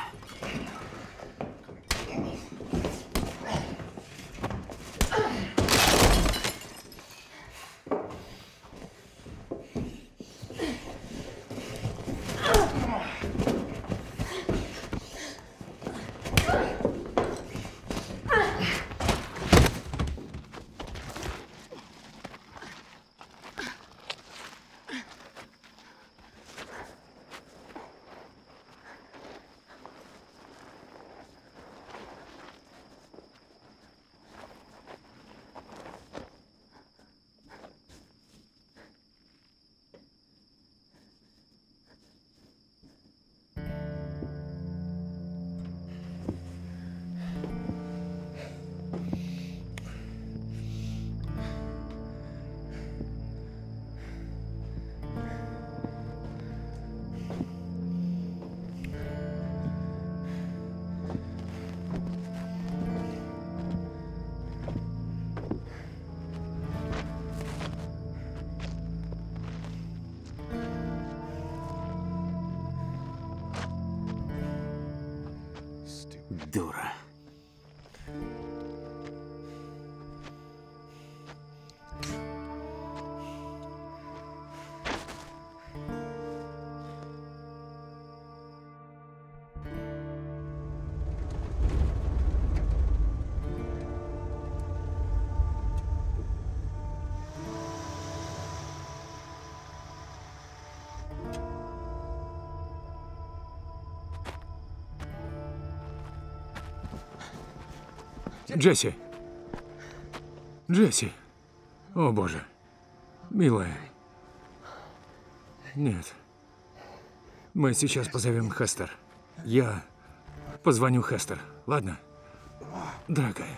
Дура. Джесси! Джесси! О, боже! Милая! Нет. Мы сейчас позовем Хестер. Я позвоню Хестер, ладно? Дорогая.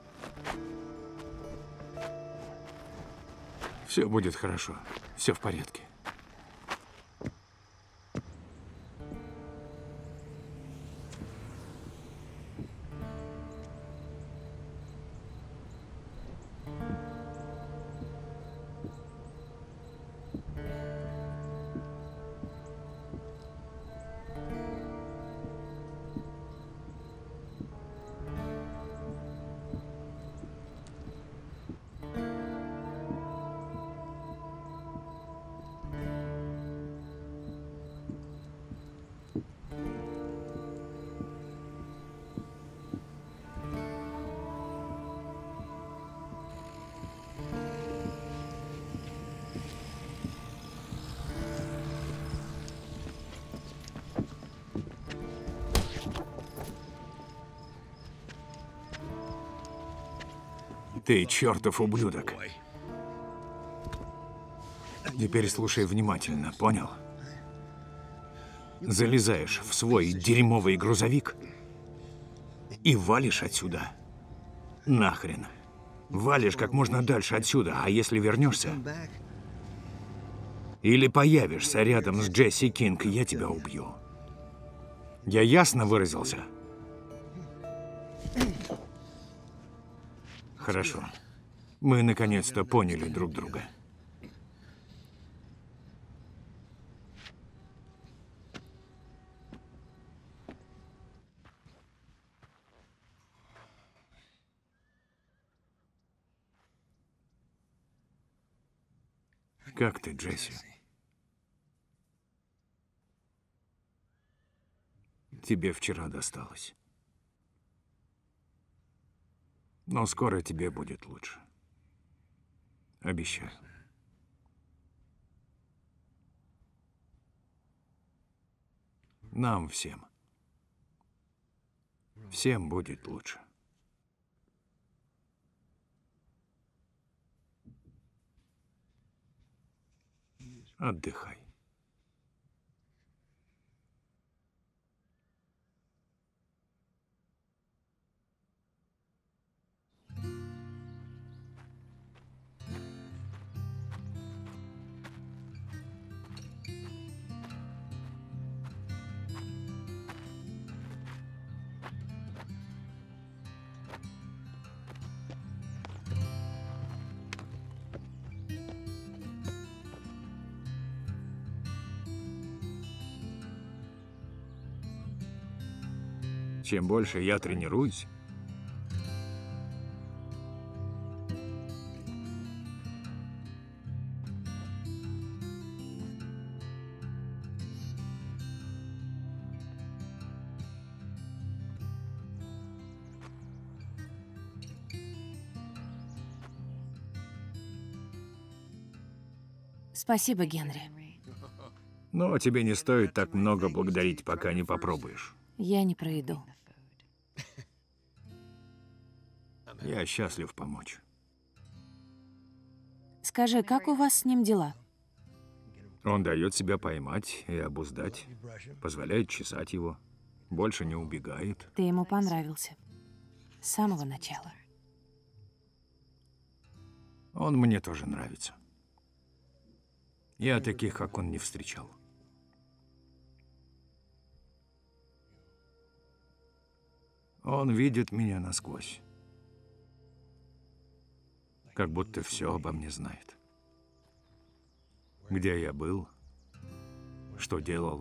Все будет хорошо. Все в порядке. Ты чертов ублюдок. Теперь слушай внимательно, понял? Залезаешь в свой дерьмовый грузовик и валишь отсюда. Нахрен. Валишь как можно дальше отсюда, а если вернешься или появишься рядом с Джесси Кинг, я тебя убью. Я ясно выразился? Хорошо. Мы наконец-то поняли друг друга. Как ты, Джесси? Тебе вчера досталось. Но скоро тебе будет лучше. Обещаю. Нам всем. Всем будет лучше. Отдыхай. Чем больше я тренируюсь, Спасибо, Генри. но тебе не стоит так много благодарить, пока не попробуешь. Я не про еду. Я счастлив помочь. Скажи, как у вас с ним дела? Он дает себя поймать и обуздать, позволяет чесать его, больше не убегает. Ты ему понравился. С самого начала. Он мне тоже нравится. Я таких, как он, не встречал. Он видит меня насквозь. Как будто все обо мне знает. Где я был, что делал.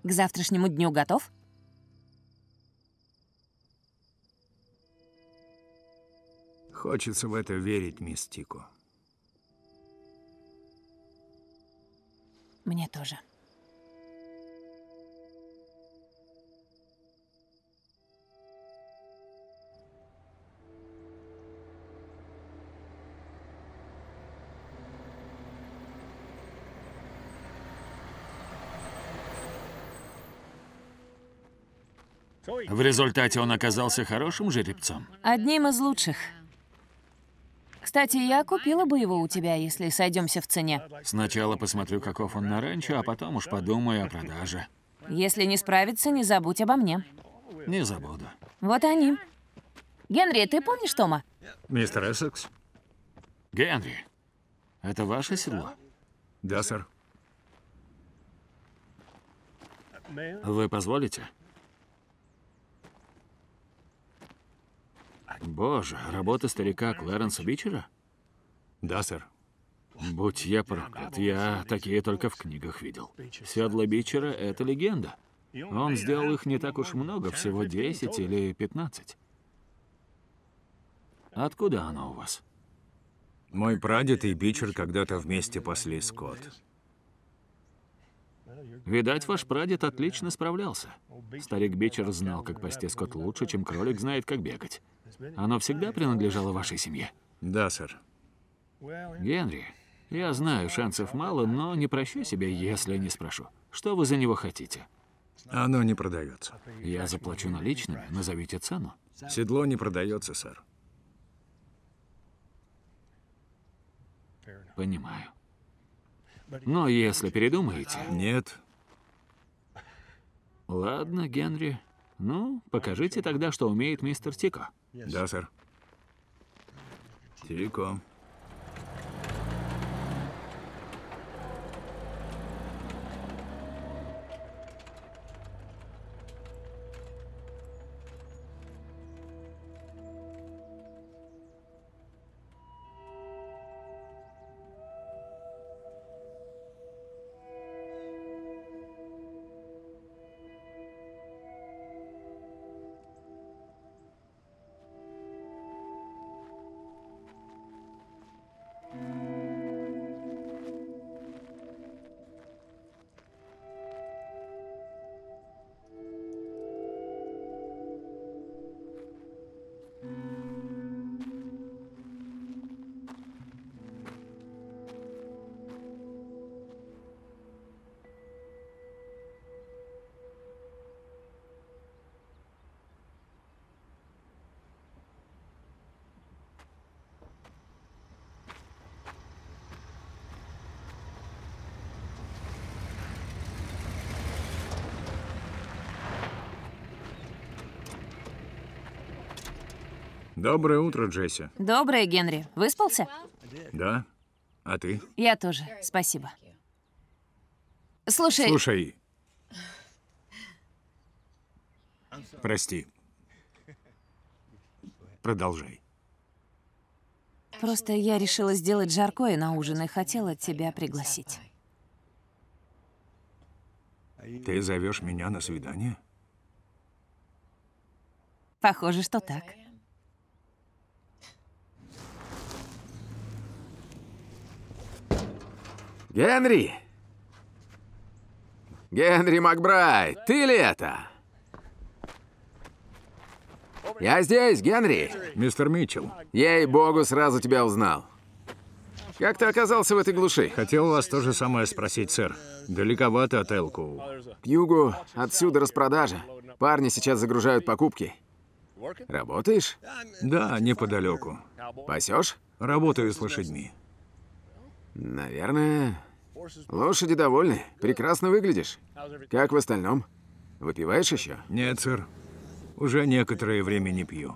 К завтрашнему дню готов? Хочется в это верить, мисс Тико. Мне тоже. В результате он оказался хорошим жеребцом. Одним из лучших. Кстати, я купила бы его у тебя, если сойдемся в цене. Сначала посмотрю, каков он на ранчо, а потом уж подумаю о продаже. Если не справится, не забудь обо мне. Не забуду. Вот они. Генри, ты помнишь Тома? Мистер Эссекс? Генри, это ваше седло? Да, сэр. Вы позволите? Боже, работа старика Клэренса Бичера? Да, сэр. Будь я проклят, я такие только в книгах видел. Седла Бичера — это легенда. Он сделал их не так уж много, всего десять или пятнадцать. Откуда оно у вас? Мой прадед и Бичер когда-то вместе пасли скот. Видать, ваш прадед отлично справлялся. Старик Бичер знал, как пасти скот лучше, чем кролик знает, как бегать. Оно всегда принадлежало вашей семье? Да, сэр. Генри, я знаю, шансов мало, но не прощу себе, если не спрошу. Что вы за него хотите? Оно не продается. Я заплачу наличными, назовите цену. Седло не продается, сэр. Понимаю. Но если передумаете... Нет. Ладно, Генри. Ну, покажите тогда, что умеет мистер Тико. Да, сэр. Тико. Доброе утро, Джесси. Доброе, Генри. Выспался? Да? А ты? Я тоже, спасибо. Слушай... Слушай. Прости. Продолжай. Просто я решила сделать жаркое на ужин и хотела тебя пригласить. Ты зовешь меня на свидание? Похоже, что так. Генри! Генри Макбрайт, ты ли это? Я здесь, Генри. Мистер Митчелл, Ей-богу, сразу тебя узнал. Как ты оказался в этой глуши? хотел вас то же самое спросить, сэр. Далековато от Элкоу. К югу, отсюда распродажа. Парни сейчас загружают покупки. Работаешь? Да, неподалеку. Пасешь? Работаю с лошадьми. Наверное. Лошади довольны. Прекрасно выглядишь. Как в остальном? Выпиваешь еще? Нет, сэр. Уже некоторое время не пью.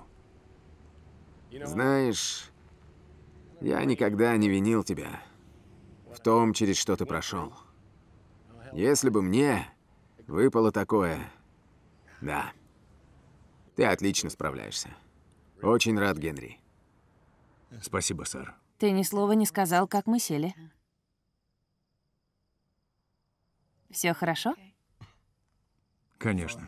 Знаешь, я никогда не винил тебя в том, через что ты прошел. Если бы мне выпало такое... Да. Ты отлично справляешься. Очень рад, Генри. Спасибо, сэр. Ты ни слова не сказал, как мы сели. Все хорошо? Конечно.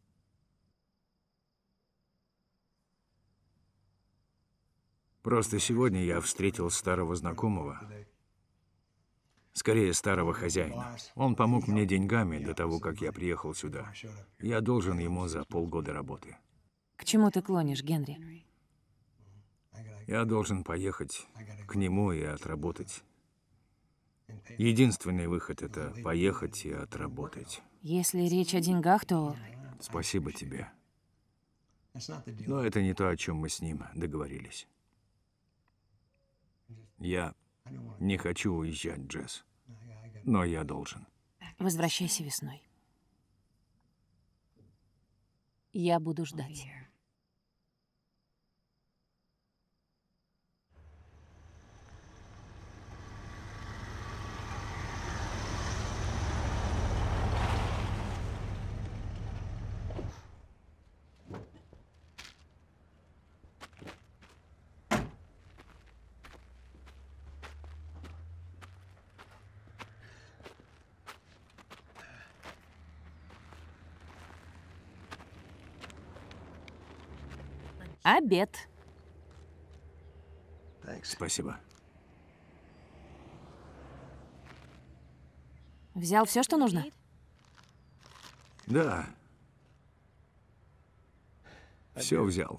Просто сегодня я встретил старого знакомого. Скорее, старого хозяина. Он помог мне деньгами до того, как я приехал сюда. Я должен ему за полгода работы. К чему ты клонишь, Генри? Я должен поехать к нему и отработать. Единственный выход — это поехать и отработать. Если речь о деньгах, то... Спасибо тебе. Но это не то, о чем мы с ним договорились. Я не хочу уезжать, Джесс, но я должен. Возвращайся весной. Я буду ждать. Обед. Спасибо. Взял все, что нужно? Да. Все взял.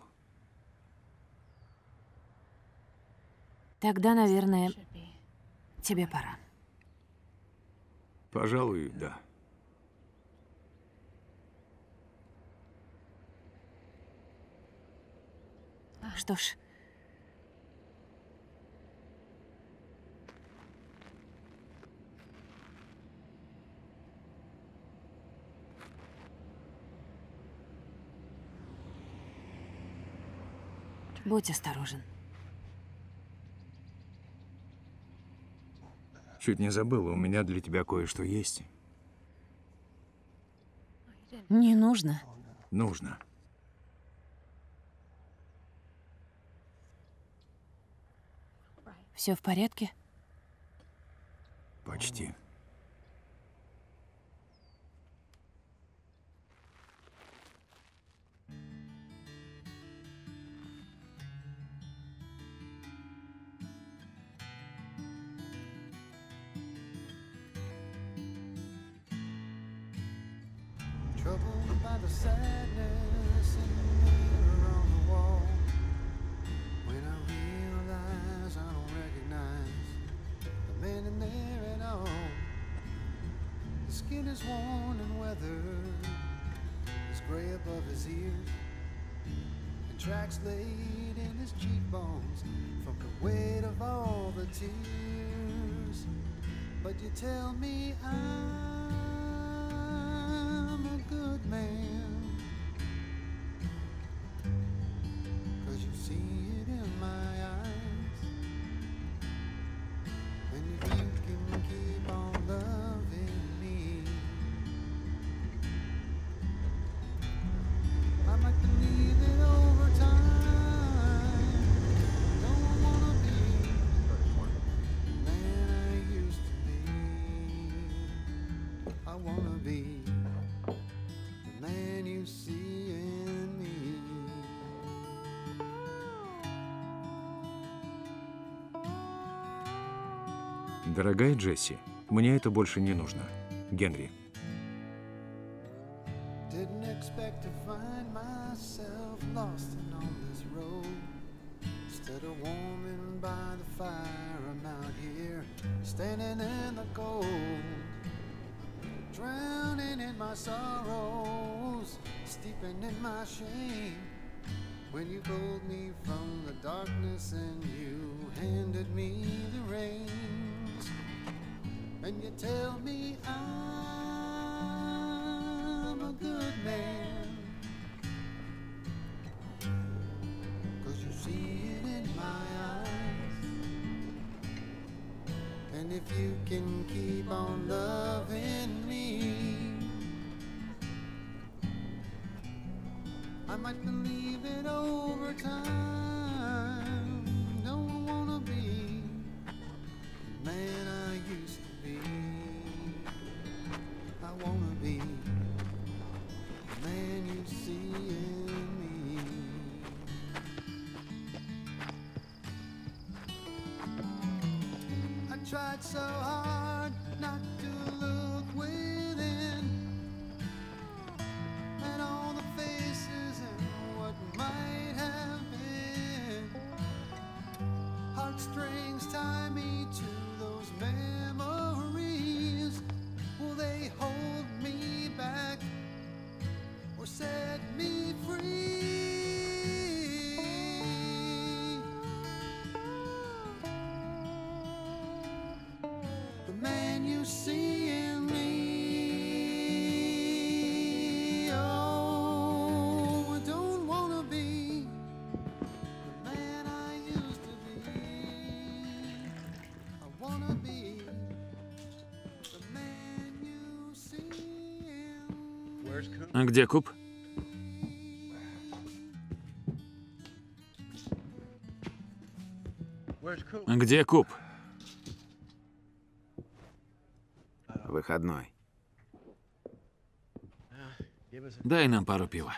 Тогда, наверное, тебе пора. Пожалуй, да. Что ж, будь осторожен. Чуть не забыл, у меня для тебя кое-что есть. Не нужно. Нужно. Все в порядке? Почти. Troubled by the sadness in the mirror on the wall. When I realize I don't recognize the man in there at all. His skin is worn and weathered, his gray above his ears, and tracks laid in his cheekbones from the weight of all the tears. But you tell me I'm a good man, 'cause you see it in my eyes. And if you can keep on loving me, I might believe it over time. Don't wanna be the man I used to be. I wanna be the man you see in me. Дорогая Джесси, мне это больше не нужно. Генри. Didn't expect to find myself lost and on this road. Instead of warming by the fire, I'm out here standing in the cold, drowning in my sorrows, steeping in my shame. When you pulled me from the darkness and you handed me the reins, and you tell me I'm a good man, 'cause you see it in my eyes. And if you can keep on loving me, I might believe it over time. Don't wanna be the man I used to be. I wanna be tried so hard not to look within, and all the faces and what might have been. Heartstrings tie me to those memories. Will they hold me back or set me free? The man you see in me, oh, I don't wanna be the man I used to be. I wanna be the man you see in me. А где Куб? Где Куб? Выходной. Дай нам пару пива.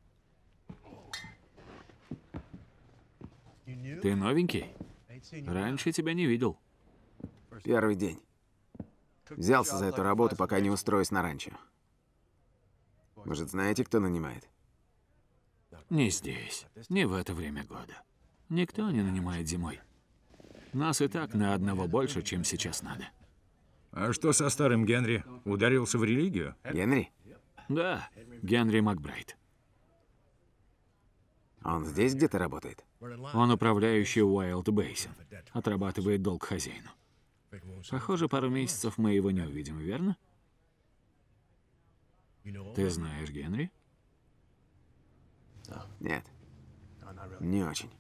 Ты новенький? Раньше тебя не видел. Первый день. Взялся за эту работу, пока не устроюсь на ранчо. Может, знаете, кто нанимает? Не здесь, не в это время года. Никто не нанимает зимой. Нас и так на одного больше, чем сейчас надо. А что со старым Генри? Ударился в религию? Генри? Да, Генри Макбрайт. Он здесь где-то работает? Он управляющий Уайлд Бейсин. Отрабатывает долг хозяину. Похоже, пару месяцев мы его не увидим, верно? Ты знаешь Генри? Нет. Не очень.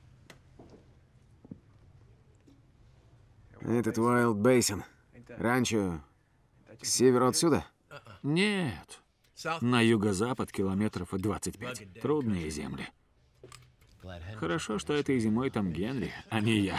Этот Уайлд Бейсин. Ранчо к северу отсюда? Нет. На юго-запад километров двадцать пять. Трудные земли. Хорошо, что этой зимой там Генри, а не я.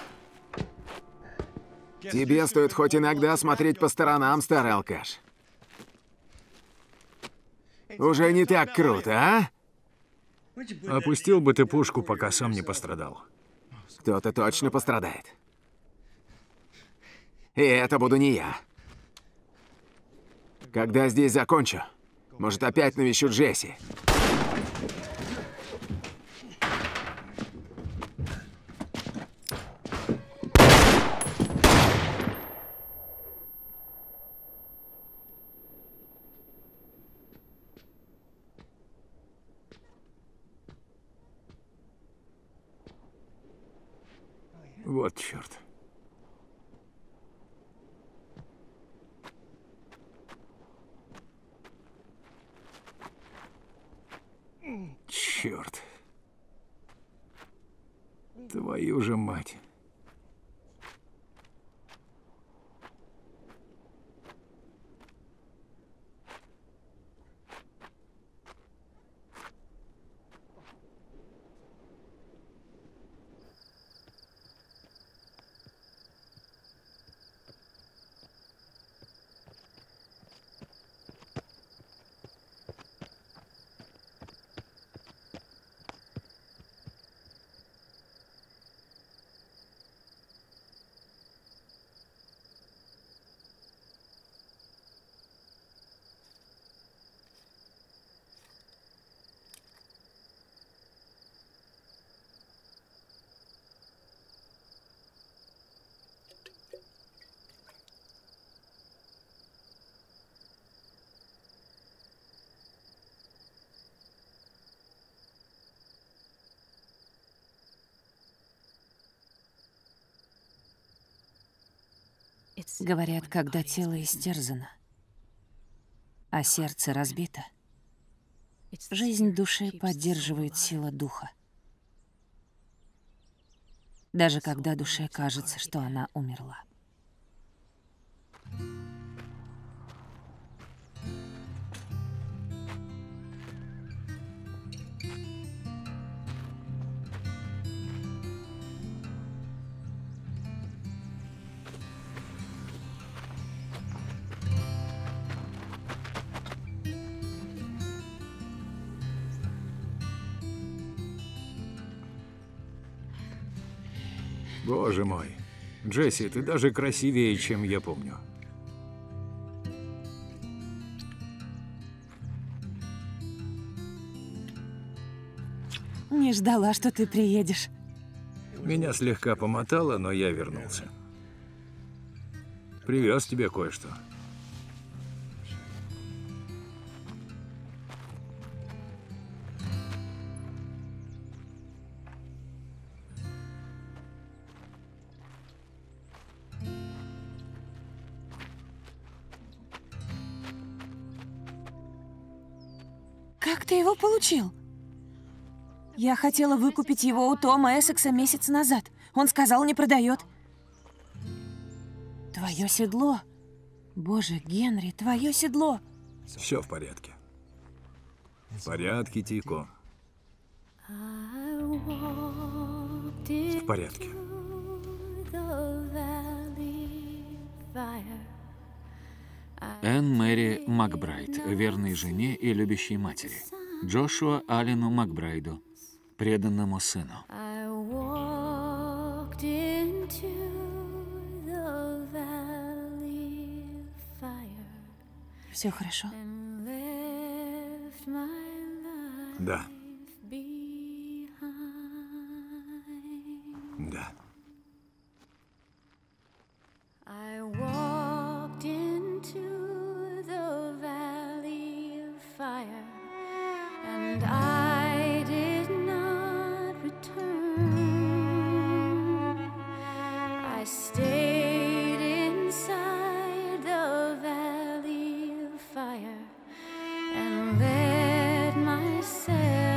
Тебе стоит хоть иногда смотреть по сторонам, старый алкаш. Уже не так круто, а? Опустил бы ты пушку, пока сам не пострадал. Кто-то точно пострадает. И это буду не я. Когда здесь закончу, может, опять навещу Джесси. Вот черт. Черт. Твою же мать. Говорят, когда тело истерзано, а сердце разбито, жизнь души поддерживает сила духа. Даже когда душе кажется, что она умерла. Боже мой. Джесси, ты даже красивее, чем я помню. Не ждала, что ты приедешь. Меня слегка помотало, но я вернулся. Привез тебе кое-что. Как ты его получил? Я хотела выкупить его у Тома Эссекса месяц назад. Он сказал, не продает. Твое седло. Боже, Генри, твое седло. Все в порядке. В порядке, Тико. В порядке. Энн Мэри Макбрайд, верной жене и любящей матери. Джошуа Аллену Макбрайду, преданному сыну. Все хорошо? Да. Да. I walked into the valley of fire, and I did not return. I stayed inside the valley of fire and let myself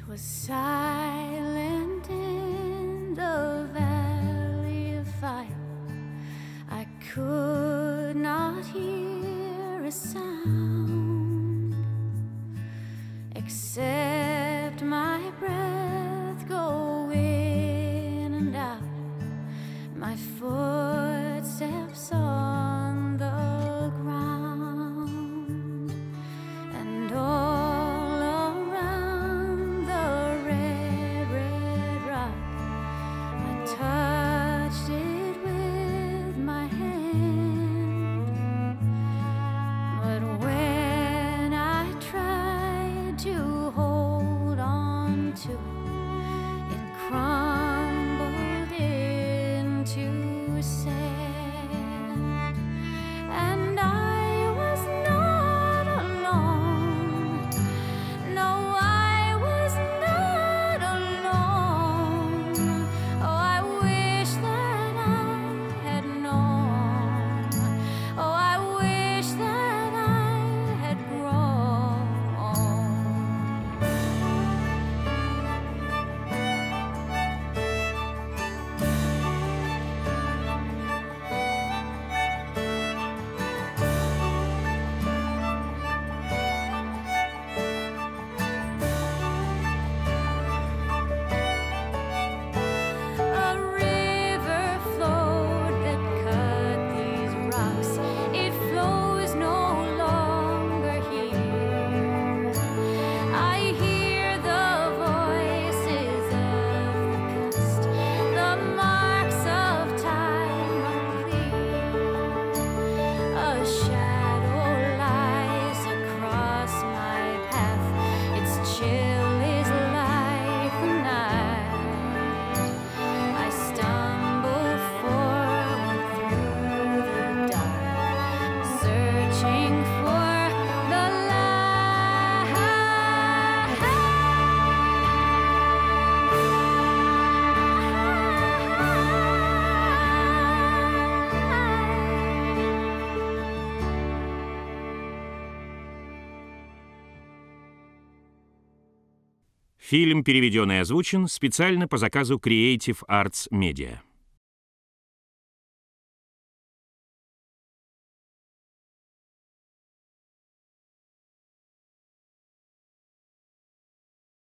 'Twas silent in the valley of fire. I could not hear a sound except my breath go in and out, my footsteps on the ground, and all around the red, red rock I touched it with my hand. But when I tried to hold on to it, it crumbled into sand. And I was not alone. No, I was not alone. Oh, I wish that I had known. Oh, I wish that I had grown. A river flowed that cut these rocks. It flows no longer here. I hear the voices of the past. The marks of time are clear. A shadow lies across my path. Its chill is like the night. I stumble forward through the dark, searching for the Фильм переведен и озвучен специально по заказу Creative Arts Media.